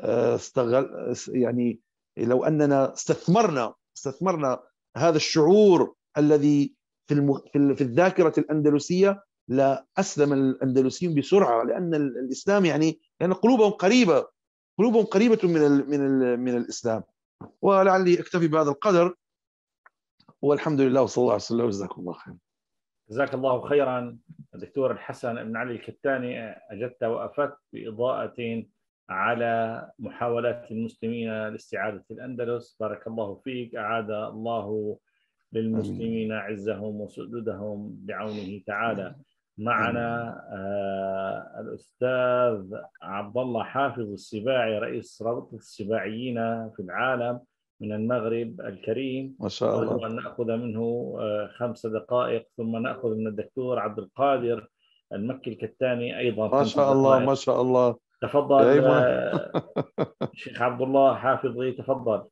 لو أننا استثمرنا هذا الشعور الذي في الذاكرة الأندلسية لأسلم الأندلسيين بسرعة، لأن الإسلام يعني قلوبهم قريبة من الإسلام. ولعلي أكتفي بهذا القدر، والحمد لله وصلى الله عليه وسلم، وجزاكم الله خير. جزاك الله خيرا الدكتور الحسن بن علي الكتاني، أجدت وأفدت بإضاءة على محاولات المسلمين لاستعادة الأندلس. بارك الله فيك، أعاد الله للمسلمين عزهم وسدودهم بعونه تعالى. معنا الأستاذ عبد الله حافظ السباعي، رئيس رابطة السباعيين في العالم من المغرب الكريم. ما شاء الله. أرجو أن نأخذ منه 5 دقائق، ثم نأخذ من الدكتور عبد القادر المكي الكتاني أيضا. ما شاء الله ما شاء الله. تفضل شيخ عبد الله حافظي، تفضل.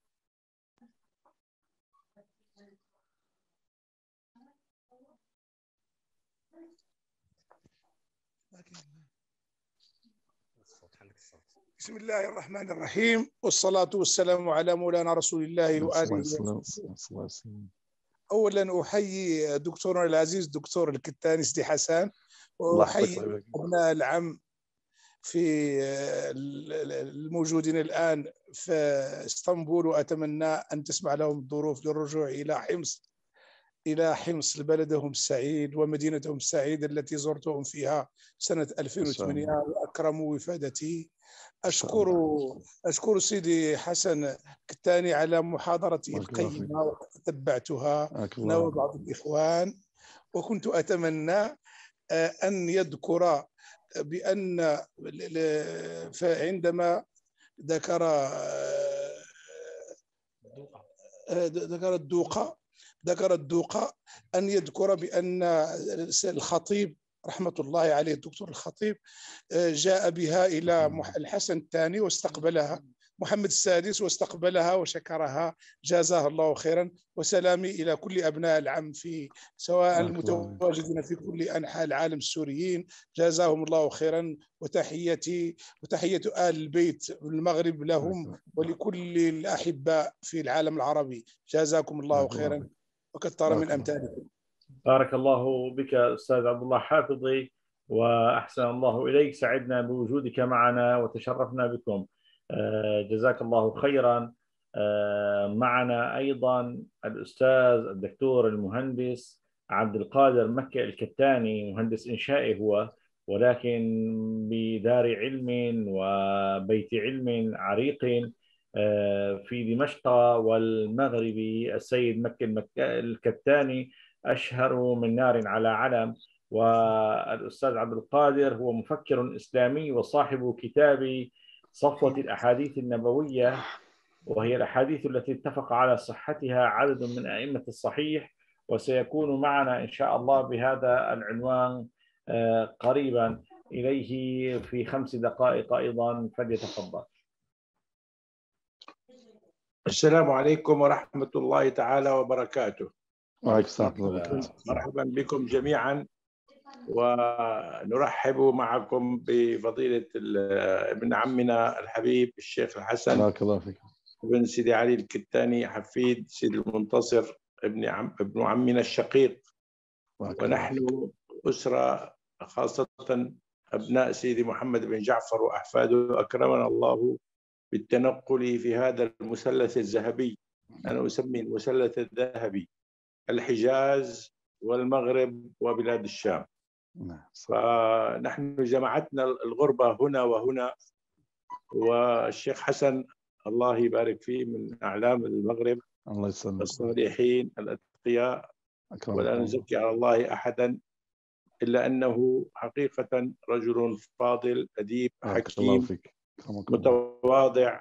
بسم الله الرحمن الرحيم، والصلاة والسلام على مولانا رسول الله وآله وسلم. أولا أحيي دكتورنا العزيز دكتور الكتاني سيدي حسن، وأحيي أبناء العم في الموجودين الآن في اسطنبول، وأتمنى أن تسمع لهم الظروف للرجوع إلى حمص بلدهم السعيد ومدينتهم السعيدة التي زرتهم فيها سنة 2008 وأكرموا وفادتي. أشكر سيدي حسن كتاني على محاضرته القيمة، وتتبعتها أنا وبعض الإخوان، وكنت أتمنى أن يذكر بأن عندما ذكر الدوقة أن يذكر بأن الخطيب رحمة الله عليه الدكتور الخطيب جاء بها إلى الحسن الثاني واستقبلها محمد السادس واستقبلها وشكرها، جازاه الله خيرا. وسلامي إلى كل أبناء العم في سواء المتواجدين في كل أنحاء العالم السوريين، جازاهم الله خيرا. وتحية آل البيت المغرب لهم ولكل الأحباء في العالم العربي، جازاكم الله خيرا وكثر من أمثالكم. بارك الله بك أستاذ عبد الله حافظي، وأحسن الله إليك. سعدنا بوجودك معنا وتشرفنا بكم، جزاك الله خيرا. معنا أيضا الأستاذ الدكتور المهندس عبد القادر مكي الكتاني، مهندس إنشائي هو، ولكن بدار علم وبيت علم عريق في دمشق والمغرب. السيد مكي الكتاني أشهر من نار على علم. والأستاذ عبد القادر هو مفكر إسلامي وصاحب كتاب صفوة الأحاديث النبوية، وهي الأحاديث التي اتفق على صحتها عدد من أئمة الصحيح. وسيكون معنا إن شاء الله بهذا العنوان قريبا إليه في 5 دقائق أيضا، فليتفضل. السلام عليكم ورحمة الله تعالى وبركاته. مرحبا بكم جميعا، ونرحب معكم بفضيلة ابن عمنا الحبيب الشيخ الحسن بارك الله فيك بن سيدي علي الكتاني، حفيد سيدي المنتصر ابن عمنا الشقيق. ونحن أسرة، خاصة أبناء سيدي محمد بن جعفر وأحفاده، أكرمنا الله بالتنقل في هذا المثلث الذهبي. أنا أسمي المثلث الذهبي: الحجاز والمغرب وبلاد الشام. فنحن جمعتنا الغربة هنا وهنا، والشيخ حسن الله يبارك فيه من أعلام المغرب، الله يسلمك، الصالحين الأتقياء، ولا نزكي على الله أحدا، إلا أنه حقيقة رجل فاضل أديب حكيم متواضع،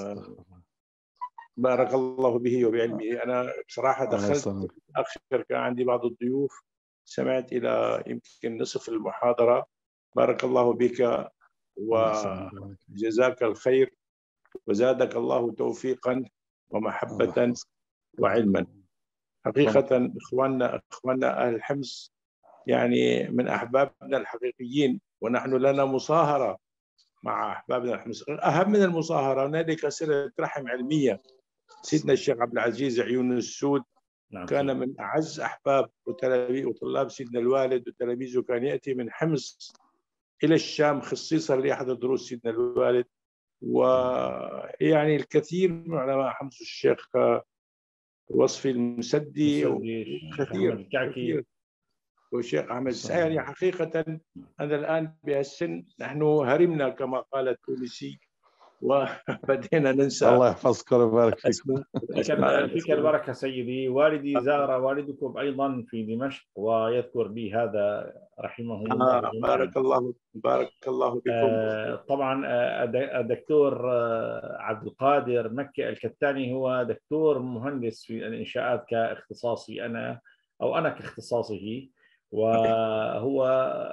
بارك الله به وبعلمه. أنا بصراحة دخلت أخشر، كان عندي بعض الضيوف، سمعت إلى يمكن نصف المحاضرة. بارك الله بك وجزاك الخير، وزادك الله توفيقا ومحبة وعلما. حقيقة إخواننا أهل الحمص يعني من أحبابنا الحقيقيين، ونحن لنا مصاهرة مع أحبابنا الحمص. أهم من المصاهرة هنالك صلة رحم علمية. سيدنا الشيخ عبد العزيز عيون السود كان من أعز أحباب وطلاب سيدنا الوالد وتلاميذه، كان يأتي من حمص إلى الشام خصيصا ليحضر دروس سيدنا الوالد. ويعني الكثير من علماء حمص، الشيخ وصفي المسدي وكثير والشيخ أحمد السعيري. حقيقة أنا الآن بهالسن نحن هرمنا كما قال التونسي، وبدينا ننسى. الله يحفظك ويبارك فيك. فيك البركة سيدي. والدي زار والدكم أيضا في دمشق ويذكر لي هذا رحمه الله. بارك الله بكم. طبعا الدكتور عبد القادر مكي الكتاني هو دكتور مهندس في الإنشاءات كاختصاصي أنا، أو أنا كاختصاصه، وهو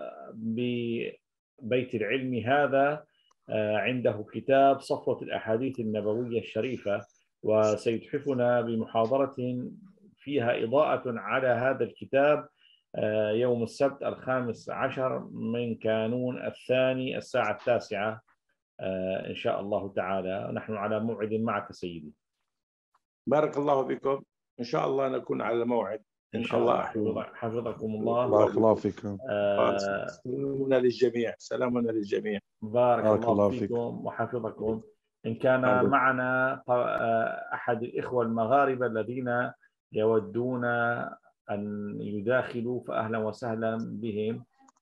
ببيت العلم هذا عنده كتاب صفوة الأحاديث النبوية الشريفة، وسيتحفنا بمحاضرة فيها إضاءة على هذا الكتاب يوم السبت 15 من كانون الثاني الساعة 9 إن شاء الله تعالى. نحن على موعد معك سيدي. بارك الله بكم، إن شاء الله نكون على موعد إن شاء الله. حفظكم الله. بارك الله فيكم. سلامنا للجميع، سلامنا للجميع. بارك الله فيكم وحفظكم. إن كان معنا أحد الإخوة المغاربة الذين يودون أن يداخلوا فأهلا وسهلا بهم.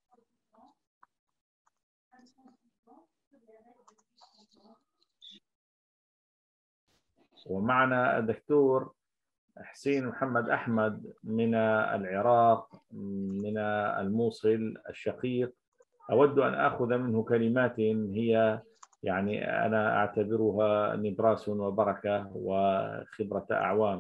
ومعنا الدكتور حسين محمد أحمد من العراق، من الموصل الشقيق. أود أن أخذ منه كلمات هي يعني أنا أعتبرها نبراس وبركة وخبرة أعوام،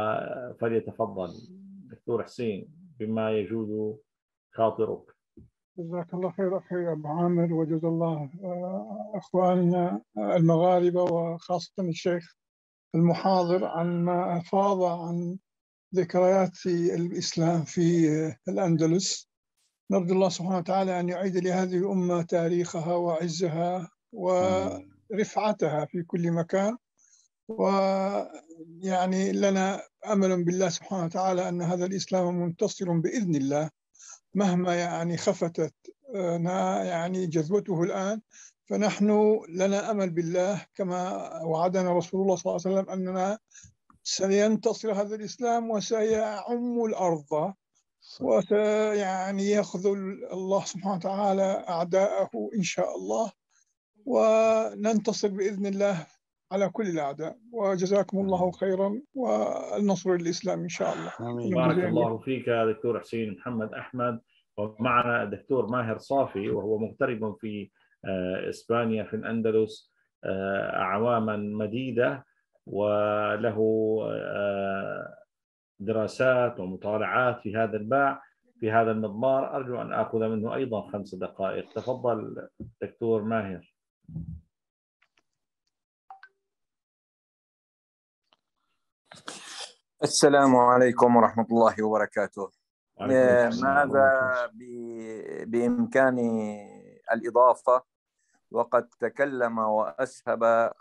فليتفضل دكتور حسين بما يجوز خاطرك. جزاك الله خير أخي أبو عامر، وجزا الله أخواننا المغاربة وخاصة الشيخ المحاضر عن ما أفاض عن ذكريات الإسلام في الأندلس. نرجو الله سبحانه وتعالى أن يعيد لهذه الأمة تاريخها وعزها ورفعتها في كل مكان، ويعني لنا أمل بالله سبحانه وتعالى أن هذا الإسلام منتصر بإذن الله مهما يعني خفتت يعني جذوته الآن. فنحن لنا أمل بالله كما وعدنا رسول الله صلى الله عليه وسلم أننا سينتصر هذا الإسلام وسيعم الأرض وسيعني يخذل الله سبحانه وتعالى أعداءه إن شاء الله، وننتصر بإذن الله على كل الأعداء. وجزاكم الله خيرا، والنصر للإسلام إن شاء الله. بارك الله فيك يا دكتور حسين محمد أحمد. ومعنا الدكتور ماهر صافي، وهو مغترب في إسبانيا في الأندلس أعواما مديدة، وله دراسات ومطالعات في هذا الباع في هذا المضمار. أرجو أن آخذ منه أيضا 5 دقائق. تفضل دكتور ماهر. السلام عليكم ورحمة الله وبركاته. ماذا بإمكاني الإضافة؟ وقد تكلم وأسهب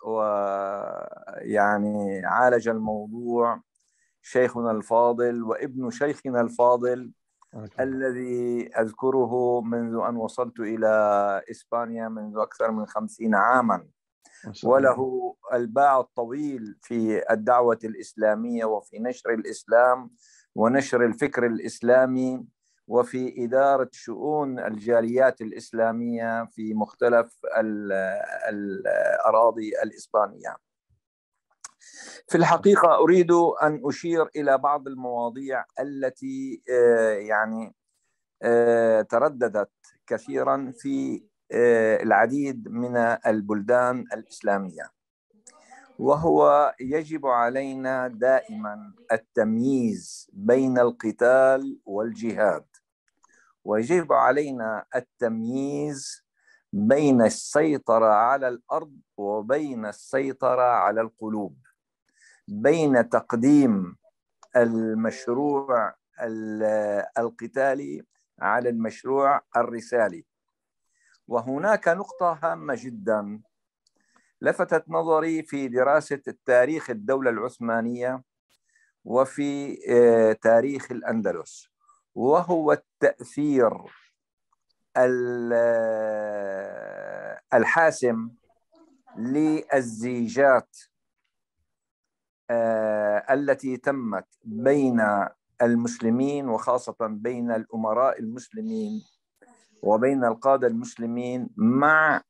ويعني عالج الموضوع شيخنا الفاضل وابن شيخنا الفاضل الذي أذكره منذ أن وصلت إلى إسبانيا منذ أكثر من 50 عاماً، وله الباع الطويل في الدعوة الإسلامية وفي نشر الإسلام ونشر الفكر الإسلامي وفي إدارة شؤون الجاليات الإسلامية في مختلف الأراضي الإسبانية. في الحقيقة أريد أن أشير إلى بعض المواضيع التي يعني ترددت كثيرا في العديد من البلدان الإسلامية، وهو يجب علينا دائما التمييز بين القتال والجهاد، ويجب علينا التمييز بين السيطرة على الأرض وبين السيطرة على القلوب، بين تقديم المشروع القتالي على المشروع الرسالي. وهناك نقطة هامة جدا لفتت نظري في دراسة التاريخ الدولة العثمانية وفي تاريخ الأندلس، وهو التأثير الحاسم للزيجات التي تمت بين المسلمين، وخاصة بين الأمراء المسلمين وبين القادة المسلمين مع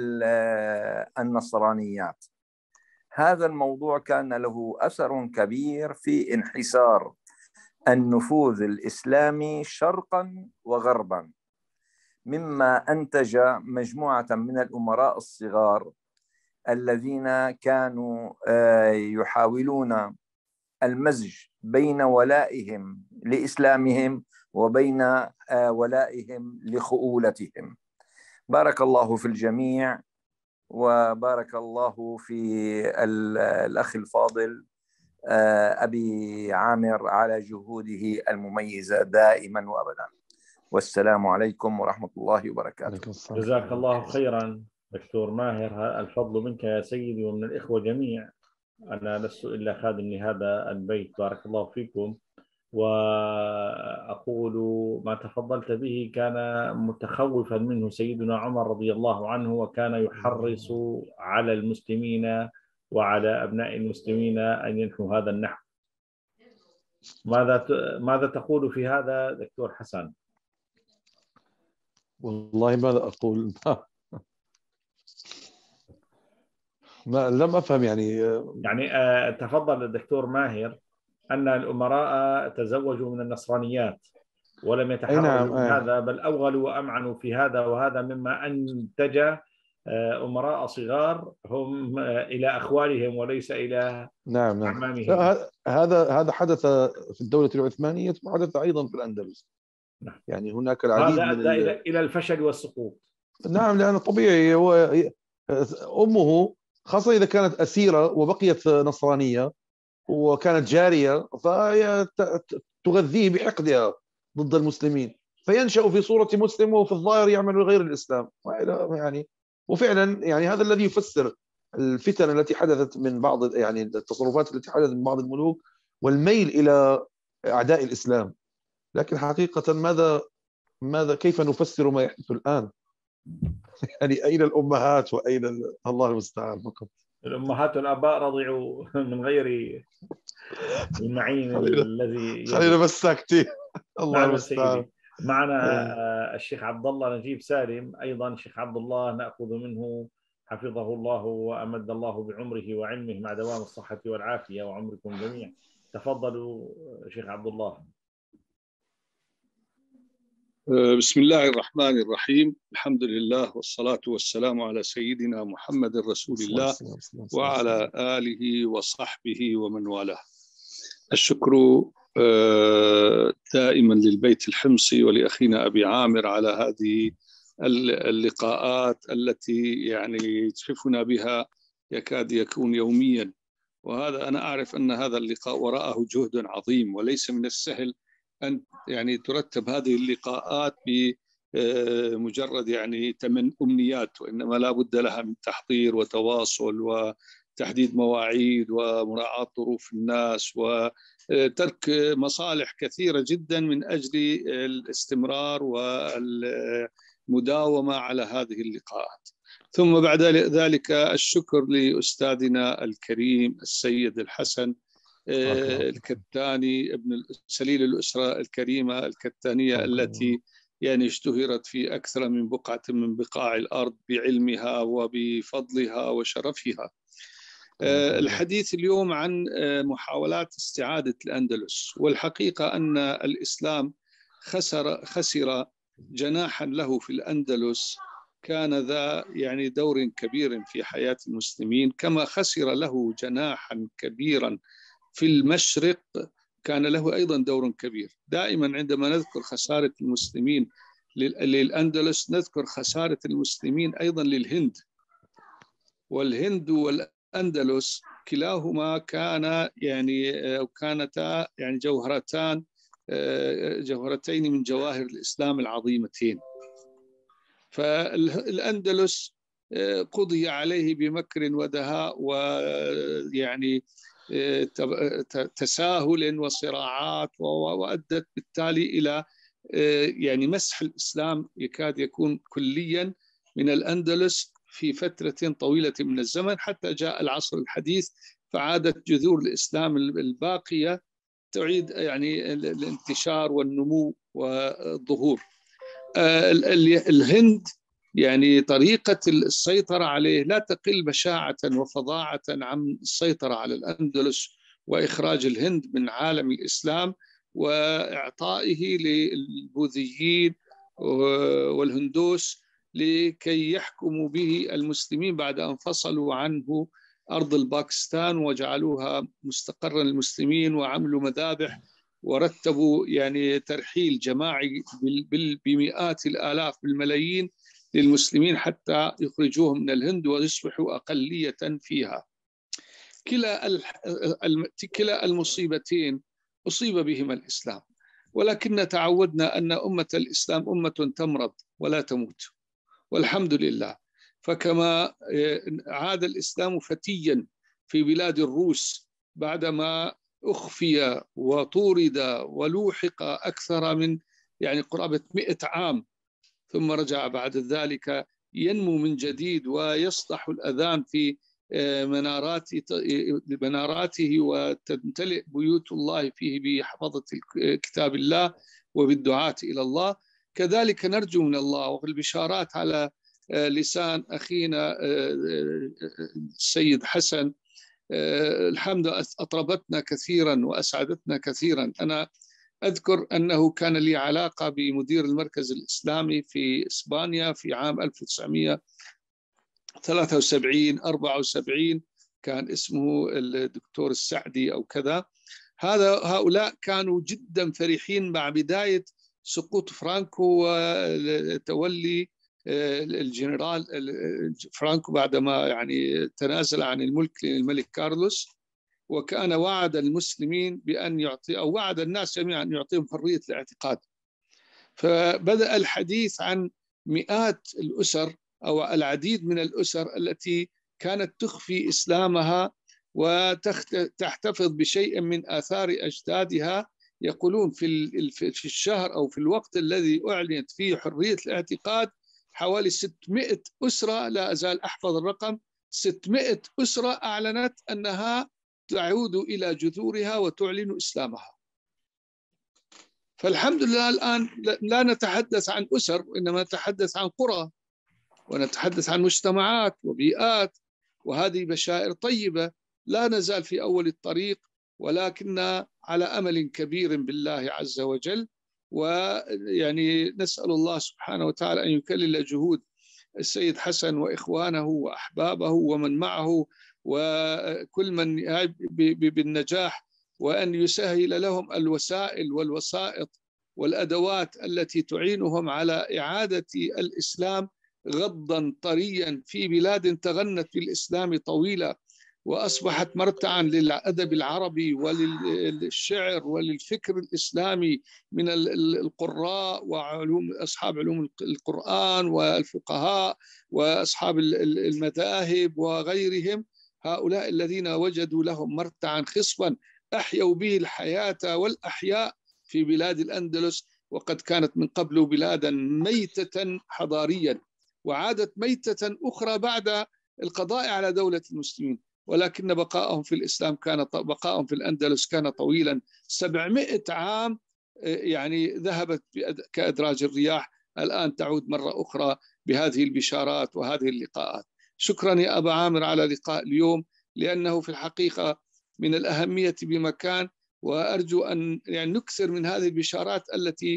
النصرانيات. هذا الموضوع كان له أثر كبير في انحسار النفوذ الإسلامي شرقا وغربا، مما أنتج مجموعة من الأمراء الصغار الذين كانوا يحاولون المزج بين ولائهم لإسلامهم وبين ولائهم لخؤولتهم. بارك الله في الجميع، وبارك الله في الأخ الفاضل أبي عامر على جهوده المميزة دائما وأبدا. والسلام عليكم ورحمة الله وبركاته. جزاك الله خيرا دكتور ماهر، الفضل منك يا سيدي ومن الإخوة جميع. أنا لست إلا خادم لهذا البيت. بارك الله فيكم. وأقول ما تفضلت به كان متخوفا منه سيدنا عمر رضي الله عنه، وكان يحرص على المسلمين وعلى أبناء المسلمين أن ينحوا هذا النحو. ماذا تقول في هذا دكتور حسن؟ والله ماذا أقول؟ لم أفهم يعني تفضل الدكتور ماهر أن الأمراء تزوجوا من النصرانيات ولم يتحرجوا من هذا، بل أوغلوا وأمعنوا في هذا، وهذا مما أنتج أمراء صغار هم إلى أخوالهم وليس إلى أعمامهم. هذا حدث في الدولة العثمانية وحدث أيضا في الأندلس. يعني هناك العديد هذا من أدى إلى الفشل والسقوط. نعم، لأنه طبيعي هو أمه خاصة إذا كانت أسيرة وبقيت نصرانية وكانت جارية، فهي تغذيه بحقدها ضد المسلمين، فينشأ في صورة مسلم وفي الظاهر يعمل غير الإسلام يعني. وفعلا يعني هذا الذي يفسر الفتن التي حدثت من بعض، يعني التصرفات التي حدثت من بعض الملوك والميل إلى أعداء الإسلام. لكن حقيقة ماذا كيف نفسر ما يحدث الآن؟ يعني أين الأمهات وأين الله المستعان فقط. الأمهات والآباء رضعوا من غير المعين الذي خلينا بس ساكتين. الله المستعان. معنا الشيخ عبد الله نجيب سالم، أيضا الشيخ عبد الله نأخذ منه حفظه الله وأمد الله بعمره وعلمه مع دوام الصحة والعافية وعمركم جميعا. تفضلوا شيخ عبد الله. بسم الله الرحمن الرحيم. الحمد لله والصلاة والسلام على سيدنا محمد رسول الله وعلى آله وصحبه ومن والاه. الشكر دائما للبيت الحمصي ولأخينا أبي عامر على هذه اللقاءات التي يعني يتحفنا بها يكاد يكون يوميا، وهذا أنا أعرف أن هذا اللقاء وراءه جهد عظيم، وليس من السهل أن يعني ترتب هذه اللقاءات بمجرد يعني أمنيات، وإنما لا بد لها من تحضير وتواصل وتحديد مواعيد ومراعاة ظروف الناس وترك مصالح كثيرة جدا من أجل الاستمرار والمداومة على هذه اللقاءات. ثم بعد ذلك الشكر لأستاذنا الكريم السيد الحسن الكتاني ابن سليل الأسرة الكريمة الكتانية التي يعني اشتهرت في أكثر من بقعة من بقاع الأرض بعلمها وبفضلها وشرفها. الحديث اليوم عن محاولات استعادة الأندلس، والحقيقة أن الإسلام خسر جناحا له في الأندلس كان ذا يعني دور كبير في حياة المسلمين، كما خسر له جناحا كبيرا في المشرق كان له أيضا دور كبير. دائما عندما نذكر خسارة المسلمين للأندلس نذكر خسارة المسلمين أيضا للهند، والهند والأندلس كلاهما كان يعني كانتا يعني جوهرتين من جواهر الإسلام العظيمتين. فالأندلس قضي عليه بمكر ودهاء ويعني تساهل وصراعات، وأدت بالتالي إلى يعني مسح الإسلام يكاد يكون كليا من الأندلس في فترة طويلة من الزمن، حتى جاء العصر الحديث فعادت جذور الإسلام الباقية تعيد يعني الانتشار والنمو والظهور. الهند يعني طريقة السيطرة عليه لا تقل بشاعة وفظاعة عن السيطرة على الأندلس وإخراج الهند من عالم الإسلام وإعطائه للبوذيين والهندوس لكي يحكموا به المسلمين بعد أن فصلوا عنه أرض الباكستان وجعلوها مستقرا للمسلمين، وعملوا مذابح ورتبوا يعني ترحيل جماعي بمئات الآلاف بالملايين للمسلمين حتى يخرجوهم من الهند ويصبحوا أقلية فيها. كلا المصيبتين أصيب بهما الإسلام، ولكن تعودنا أن أمة الإسلام أمة تمرض ولا تموت، والحمد لله. فكما عاد الإسلام فتيا في بلاد الروس بعدما أخفي وطورد ولوحق أكثر من يعني قرابة 100 عام، ثم رجع بعد ذلك ينمو من جديد ويصدح الأذان في مناراته وتمتلئ بيوت الله فيه بحفظة كتاب الله وبالدعاة إلى الله. كذلك نرجو من الله وفي البشارات على لسان أخينا السيد حسن الحمد أطربتنا كثيرا وأسعدتنا كثيرا. أنا أذكر أنه كان لي علاقة بمدير المركز الإسلامي في إسبانيا في عام 1973-74، كان اسمه الدكتور السعدي أو كذا. هؤلاء كانوا جدا فرحين مع بداية سقوط فرانكو وتولي الجنرال فرانكو بعدما يعني تنازل عن الملك للملك كارلوس، وكان وعد المسلمين بأن يعطي، أو وعد الناس جميعا أن يعطيهم حرية الاعتقاد. فبدأ الحديث عن مئات الأسر أو العديد من الأسر التي كانت تخفي إسلامها وتحتفظ بشيء من آثار أجدادها. يقولون في الشهر أو في الوقت الذي أعلنت فيه حرية الاعتقاد حوالي 600 أسرة، لا أزال أحفظ الرقم، 600 أسرة أعلنت أنها تعود إلى جذورها وتعلن إسلامها. فالحمد لله الآن لا نتحدث عن أسر، وإنما نتحدث عن قرى، ونتحدث عن مجتمعات وبيئات، وهذه بشائر طيبة. لا نزال في أول الطريق، ولكن على أمل كبير بالله عز وجل. ويعني نسأل الله سبحانه وتعالى أن يكلل جهود السيد حسن وإخوانه وأحبابه ومن معه وكل من بالنجاح، وأن يسهل لهم الوسائل والوسائط والأدوات التي تعينهم على إعادة الإسلام غضا طريا في بلاد تغنت بالإسلام طويلة، وأصبحت مرتعا للأدب العربي وللشعر وللفكر الإسلامي من القراء وعلوم أصحاب علوم القرآن والفقهاء وأصحاب المذاهب وغيرهم. هؤلاء الذين وجدوا لهم مرتعا خصبا أحيوا به الحياة والأحياء في بلاد الأندلس، وقد كانت من قبل بلادا ميتة حضاريا، وعادت ميتة أخرى بعد القضاء على دولة المسلمين. ولكن بقائهم في الإسلام بقائهم في الأندلس كان طويلا، 700 عام يعني ذهبت كأدراج الرياح، الآن تعود مرة أخرى بهذه البشارات وهذه اللقاءات. شكرا يا أبا عامر على لقاء اليوم، لأنه في الحقيقة من الأهمية بمكان، وأرجو أن يعني نكثر من هذه البشارات التي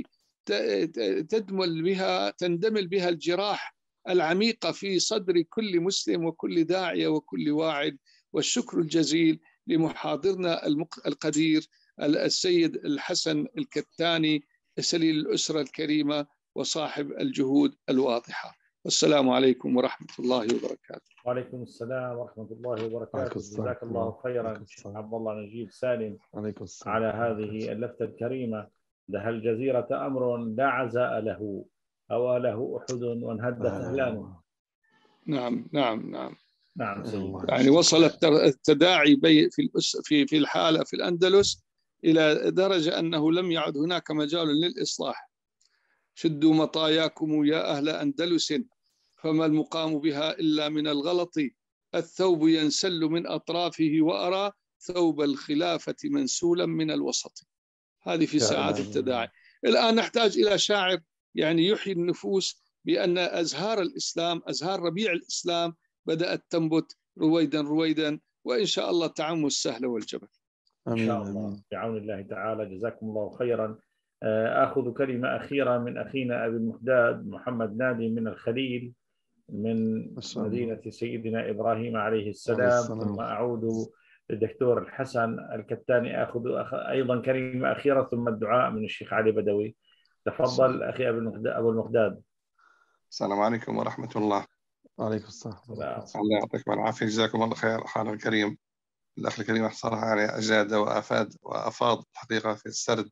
تندمل بها الجراح العميقة في صدر كل مسلم وكل داعية وكل واعد. والشكر الجزيل لمحاضرنا القدير السيد الحسن الكتاني، سليل الأسرة الكريمة وصاحب الجهود الواضحة. والسلام عليكم ورحمة الله وبركاته. وعليكم السلام ورحمة الله وبركاته. جزاك الله خيرا شيخ عبد الله نجيب سالم على هذه اللفتة الكريمة. ده الجزيرة أمر لا عزاء له، أو له أحد وانهد فهلانه. نعم نعم نعم نعم سيدي. يعني وصل التداعي في الحالة في الأندلس إلى درجة أنه لم يعد هناك مجال للإصلاح. شدوا مطاياكم يا أهل أندلس، فما المقام بها إلا من الغلط، الثوب ينسل من أطرافه وأرى ثوب الخلافة منسولا من الوسط. هذه في ساعات التداعي. الآن نحتاج إلى شاعر يعني يحيي النفوس بأن أزهار الإسلام، أزهار ربيع الإسلام بدأت تنبت رويدا رويدا، وإن شاء الله تعم السهل والجبل. إن شاء الله بعون الله تعالى. جزاكم الله خيرا. أخذ كلمة أخيرة من أخينا أبي المقداد محمد نادي من الخليل من مدينة سيدنا إبراهيم عليه السلام، ثم أعود للدكتور الحسن الكتاني أخذ أيضا كلمة أخيرة، ثم الدعاء من الشيخ علي بدوي. تفضل أخي أبو المقداد. السلام عليكم ورحمة الله. وعليكم السلام. الله يعطيكم العافية. جزاكم الله خير أخانا الكريم. الأخ الكريم صراحة يعني أجاد وأفاض الحقيقة في السرد،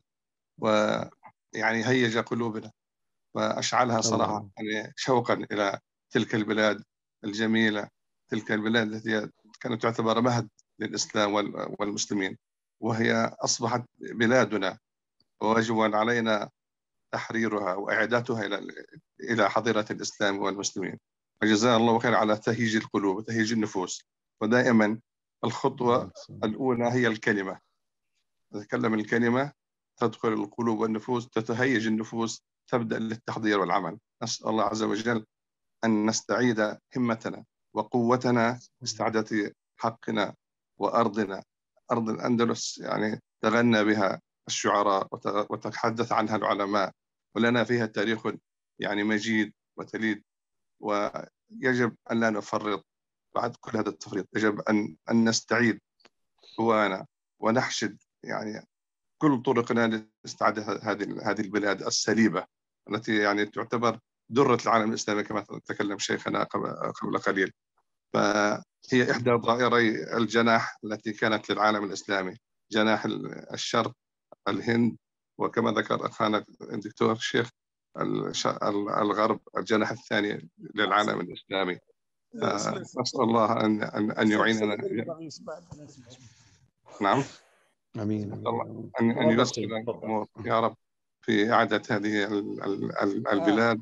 ويعني هيج قلوبنا وأشعلها صراحة يعني شوقا إلى تلك البلاد الجميلة، تلك البلاد التي كانت تعتبر مهد للإسلام والمسلمين، وهي أصبحت بلادنا، وواجب علينا تحريرها وإعادتها إلى حضيرة الإسلام والمسلمين. فجزاء الله خير على تهيج القلوب وتهيج النفوس. ودائما الخطوة الأولى هي الكلمة. تتكلم الكلمة تدخل القلوب والنفوس، تتهيج النفوس، تبدأ للتحضير والعمل. نسأل الله عز وجل أن نستعيد همتنا وقوتنا باستعادة حقنا وأرضنا. أرض الأندلس يعني تغنى بها الشعراء وتحدث عنها العلماء، ولنا فيها تاريخ يعني مجيد وتليد، ويجب أن لا نفرط بعد كل هذا التفريط. يجب أن نستعيد قوانا ونحشد يعني كل طرقنا لاستعادة هذه البلاد السليبة التي يعني تعتبر درة العالم الإسلامي كما تكلم شيخنا قبل قليل. فهي إحدى ضائري الجناح التي كانت للعالم الإسلامي، جناح الشرق الهند، وكما ذكر أخانا الدكتور الشيخ الغرب الجناح الثاني للعالم الإسلامي. نسأل الله أن يعيننا. نعم امين أن ييسر الأمور يا رب في إعادة هذه البلاد.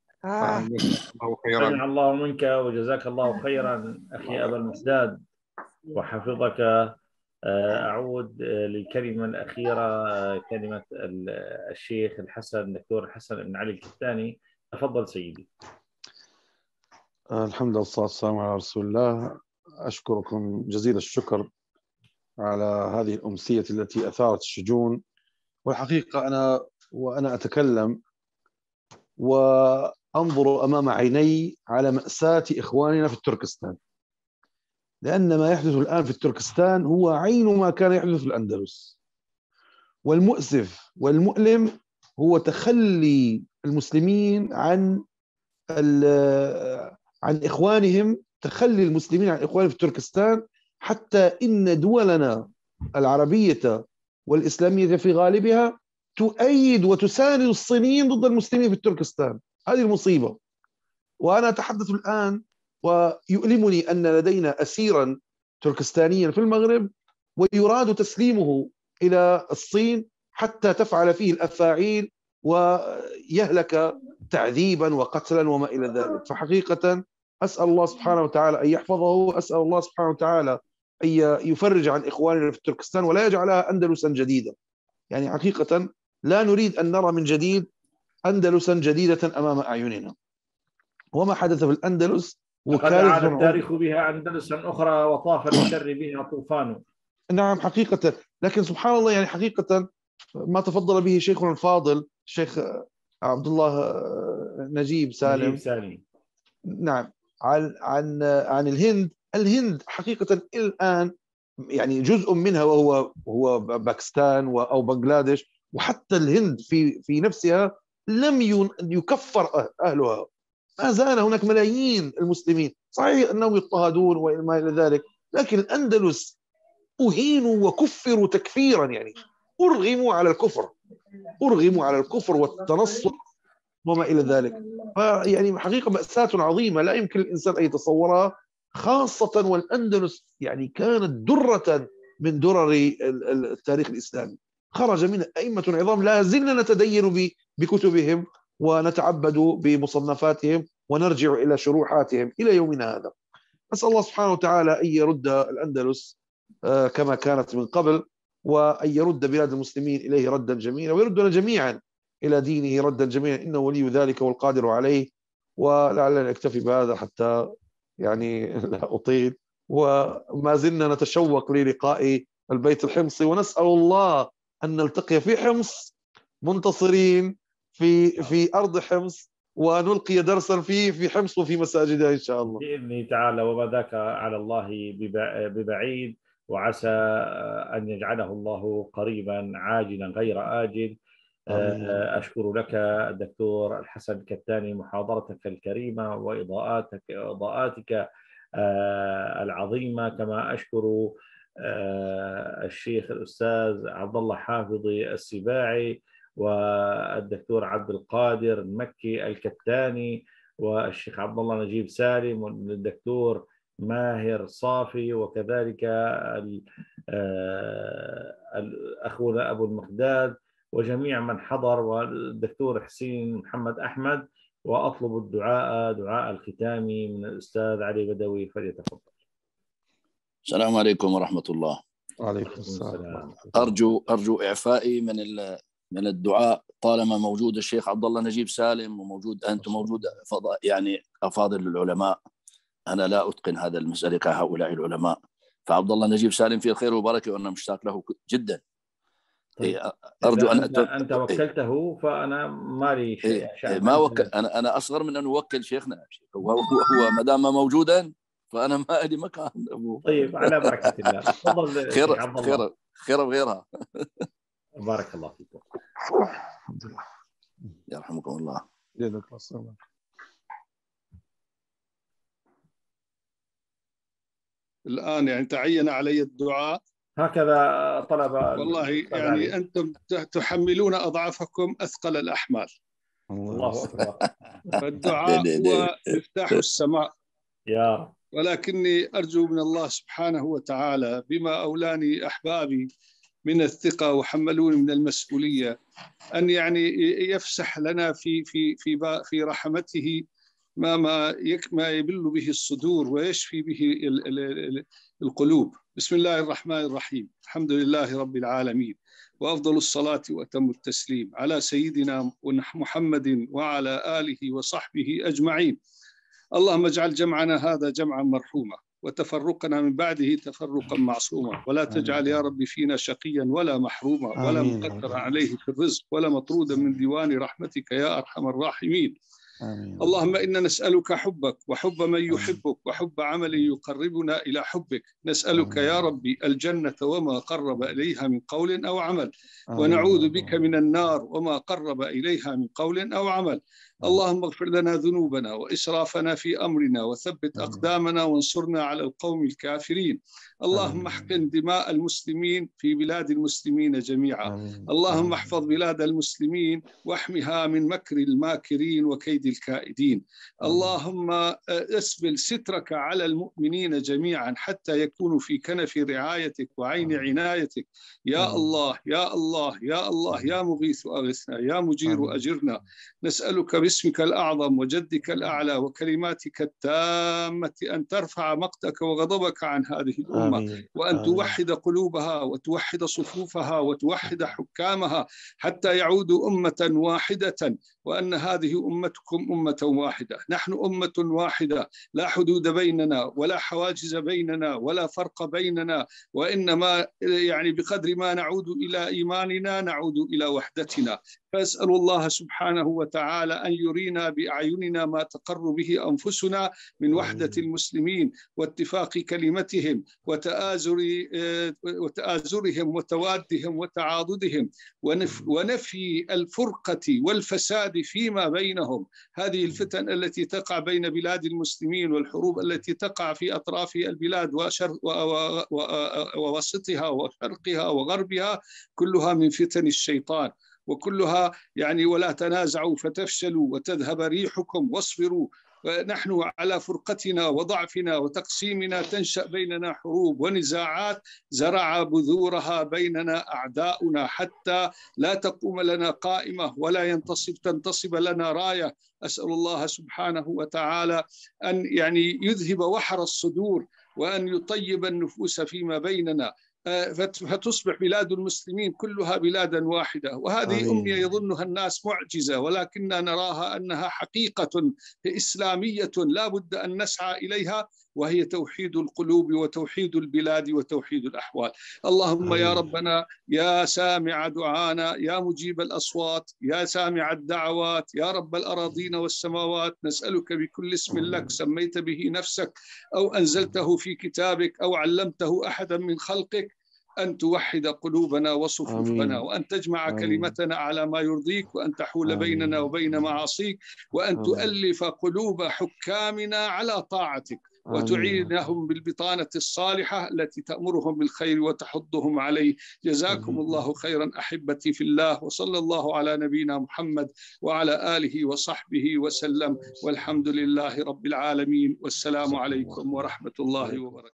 سمع الله منك وجزاك الله خيرا أخي أبا المسداد وحفظك. أعود للكلمة الأخيرة، كلمة الشيخ الدكتور الحسن بن علي الكتاني. تفضل سيدي. الحمد لله والصلاة والسلام على رسول الله. أشكركم جزيل الشكر على هذه الأمسية التي أثارت الشجون. والحقيقة وأنا أتكلم وأنظر أمام عيني على مأساة إخواننا في التركستان، لأن ما يحدث الآن في التركستان هو عين ما كان يحدث في الأندلس. والمؤسف والمؤلم هو تخلي المسلمين عن إخوانهم، تخلي المسلمين عن إخوانهم في تركستان، حتى إن دولنا العربية والإسلامية في غالبها تؤيد وتساند الصينيين ضد المسلمين في تركستان. هذه المصيبة. وأنا أتحدث الآن ويؤلمني أن لدينا أسيرا تركستانيا في المغرب ويراد تسليمه إلى الصين حتى تفعل فيه الأفاعيل ويهلك تعذيبا وقتلا وما إلى ذلك. فحقيقة أسأل الله سبحانه وتعالى أن يحفظه، أسأل الله سبحانه وتعالى أن يفرج عن إخواننا في تركستان ولا يجعلها أندلسا جديدة. يعني حقيقة لا نريد أن نرى من جديد أندلسا جديدة أمام أعيننا. وما حدث في الأندلس وقد عاد التاريخ بها أندلسا أخرى وطاف للشر بها طوفان. نعم حقيقة. لكن سبحان الله، يعني حقيقة ما تفضل به شيخنا الفاضل الشيخ عبد الله نجيب سالم. نعم عن الهند حقيقة الآن يعني جزء منها وهو باكستان أو بنغلاديش، وحتى الهند في نفسها لم يكفر أهلها. ما زال هناك ملايين المسلمين، صحيح أنهم يضطهدون وما إلى ذلك، لكن الأندلس أهينوا وكفروا تكفيرا، يعني أرغموا على الكفر والتنصر وما إلى ذلك. فيعني حقيقة مأساة عظيمة لا يمكن الإنسان أن يتصورها، خاصة والأندلس يعني كانت درة من درر التاريخ الإسلامي، خرج منها أئمة عظام لا زلنا نتدين بكتبهم ونتعبد بمصنفاتهم ونرجع إلى شروحاتهم إلى يومنا هذا. أسأل الله سبحانه وتعالى أن يرد الأندلس كما كانت من قبل، وأن يرد بلاد المسلمين إليه ردا جميلا، ويردنا جميعا إلى دينه ردا جميلا، إنه ولي ذلك والقادر عليه. ولعلنا نكتفي بهذا حتى يعني لا أطيل، وما زلنا نتشوق للقاء البيت الحمصي، ونسأل الله أن نلتقي في حمص منتصرين في أرض حمص، ونلقي درسا في حمص وفي مساجدها إن شاء الله بإذن تعالى، وما ذاك على الله ببعيد، وعسى أن يجعله الله قريبا عاجلا غير آجل. أشكر لك الدكتور الحسن الكتاني محاضرتك الكريمة وإضاءاتك العظيمة، كما أشكر الشيخ الأستاذ عبد الله حافظي السباعي والدكتور عبد القادر المكي الكتاني والشيخ عبد الله نجيب سالم والدكتور ماهر صافي، وكذلك أخونا أبو المقداد وجميع من حضر، والدكتور حسين محمد أحمد. وأطلب دعاء الختام من الأستاذ علي بدوي، فليتفضل. السلام عليكم ورحمة الله. وعليكم السلام. أرجو إعفائي من الدعاء طالما موجود الشيخ عبد الله نجيب سالم وموجود أنتم موجود يعني أفاضل العلماء. أنا لا أتقن هذا المسألة كهؤلاء العلماء، فعبد الله نجيب سالم فيه الخير والبركة وأنا مشتاق له جدا. أرجو أن أنت وكلته، فأنا مالي شيء. ما أنا أصغر من أن أوكل شيخنا. هو ما دام موجودا فأنا ما أدري مكان. طيب على بركة الله. تفضل خير بغيرها. بارك الله فيكم. الحمد لله. يرحمكم الله. جزاك الله خير. الآن يعني تعين علي الدعاء. هكذا طلب. والله يعني أنتم تحملون أضعافكم أثقل الأحمال. الله أكبر. فالدعاء هو مفتاح السماء يا رب. ولكني أرجو من الله سبحانه وتعالى بما أولاني أحبابي من الثقة وحملوني من المسؤولية أن يعني يفسح لنا في رحمته ما يبل به الصدور ويشفي به القلوب. بسم الله الرحمن الرحيم. الحمد لله رب العالمين، وأفضل الصلاة وأتم التسليم على سيدنا محمد وعلى آله وصحبه أجمعين. اللهم اجعل جمعنا هذا جمعا مرحوما وتفرقنا من بعده تفرقا معصوما، ولا تجعل يا رب فينا شقيا ولا محروما ولا مقدرا عليه في الرزق ولا مطرودا من ديوان رحمتك يا أرحم الراحمين. آمين. اللهم إنا نسألك حبك وحب من يحبك وحب عمل يقربنا إلى حبك. نسألك يا ربي الجنة وما قرب إليها من قول أو عمل، ونعوذ بك من النار وما قرب إليها من قول أو عمل. اللهم اغفر لنا ذنوبنا وإسرافنا في أمرنا وثبت أقدامنا وانصرنا على القوم الكافرين. اللهم احقن دماء المسلمين في بلاد المسلمين جميعا. اللهم احفظ بلاد المسلمين واحمها من مكر الماكرين وكيد الكائدين. اللهم اسبل سترك على المؤمنين جميعا حتى يكونوا في كنف رعايتك وعين عنايتك. يا الله يا الله يا الله يا مغيث أغثنا يا مجير أجرنا. نسألك باسمك الأعظم وجدك الأعلى وكلماتك التامة أن ترفع مقتك وغضبك عن هذه الأمة، وأن توحد قلوبها وتوحد صفوفها وتوحد حكامها حتى يعودوا أمة واحدة، وأن هذه أمتكم أمة واحدة. نحن أمة واحدة، لا حدود بيننا ولا حواجز بيننا ولا فرق بيننا، وإنما يعني بقدر ما نعود إلى إيماننا نعود إلى وحدتنا. فأسأل الله سبحانه وتعالى أن يرينا بأعيننا ما تقر به أنفسنا من وحدة المسلمين واتفاق كلمتهم وتآزرهم وتوادهم وتعاضدهم ونفي الفرقة والفساد فيما بينهم. هذه الفتن التي تقع بين بلاد المسلمين والحروب التي تقع في أطراف البلاد ووسطها وشرقها وغربها كلها من فتن الشيطان، وكلها يعني ولا تنازعوا فتفشلوا وتذهب ريحكم واصبروا. ونحن على فرقتنا وضعفنا وتقسيمنا تنشأ بيننا حروب ونزاعات زرع بذورها بيننا أعداؤنا حتى لا تقوم لنا قائمة ولا تنتصب لنا راية. أسأل الله سبحانه وتعالى أن يعني يذهب وحر الصدور وأن يطيب النفوس فيما بيننا، فتصبح بلاد المسلمين كلها بلادا واحدة. وهذه أمنية يظنها الناس معجزة، ولكننا نراها أنها حقيقة إسلامية لا بد أن نسعى إليها، وهي توحيد القلوب وتوحيد البلاد وتوحيد الأحوال. اللهم يا ربنا يا سامع دعانا يا مجيب الأصوات يا سامع الدعوات يا رب الأراضين والسماوات، نسألك بكل اسم لك سميت به نفسك أو أنزلته في كتابك أو علمته أحدا من خلقك أن توحد قلوبنا وصفوفنا، وأن تجمع كلمتنا على ما يرضيك، وأن تحول بيننا وبين معاصيك، وأن تؤلف قلوب حكامنا على طاعتك، وتعينهم بالبطانة الصالحة التي تأمرهم بالخير وتحضهم عليه. جزاكم الله خيرا أحبتي في الله، وصلى الله على نبينا محمد وعلى آله وصحبه وسلم، والحمد لله رب العالمين، والسلام عليكم ورحمة الله وبركاته.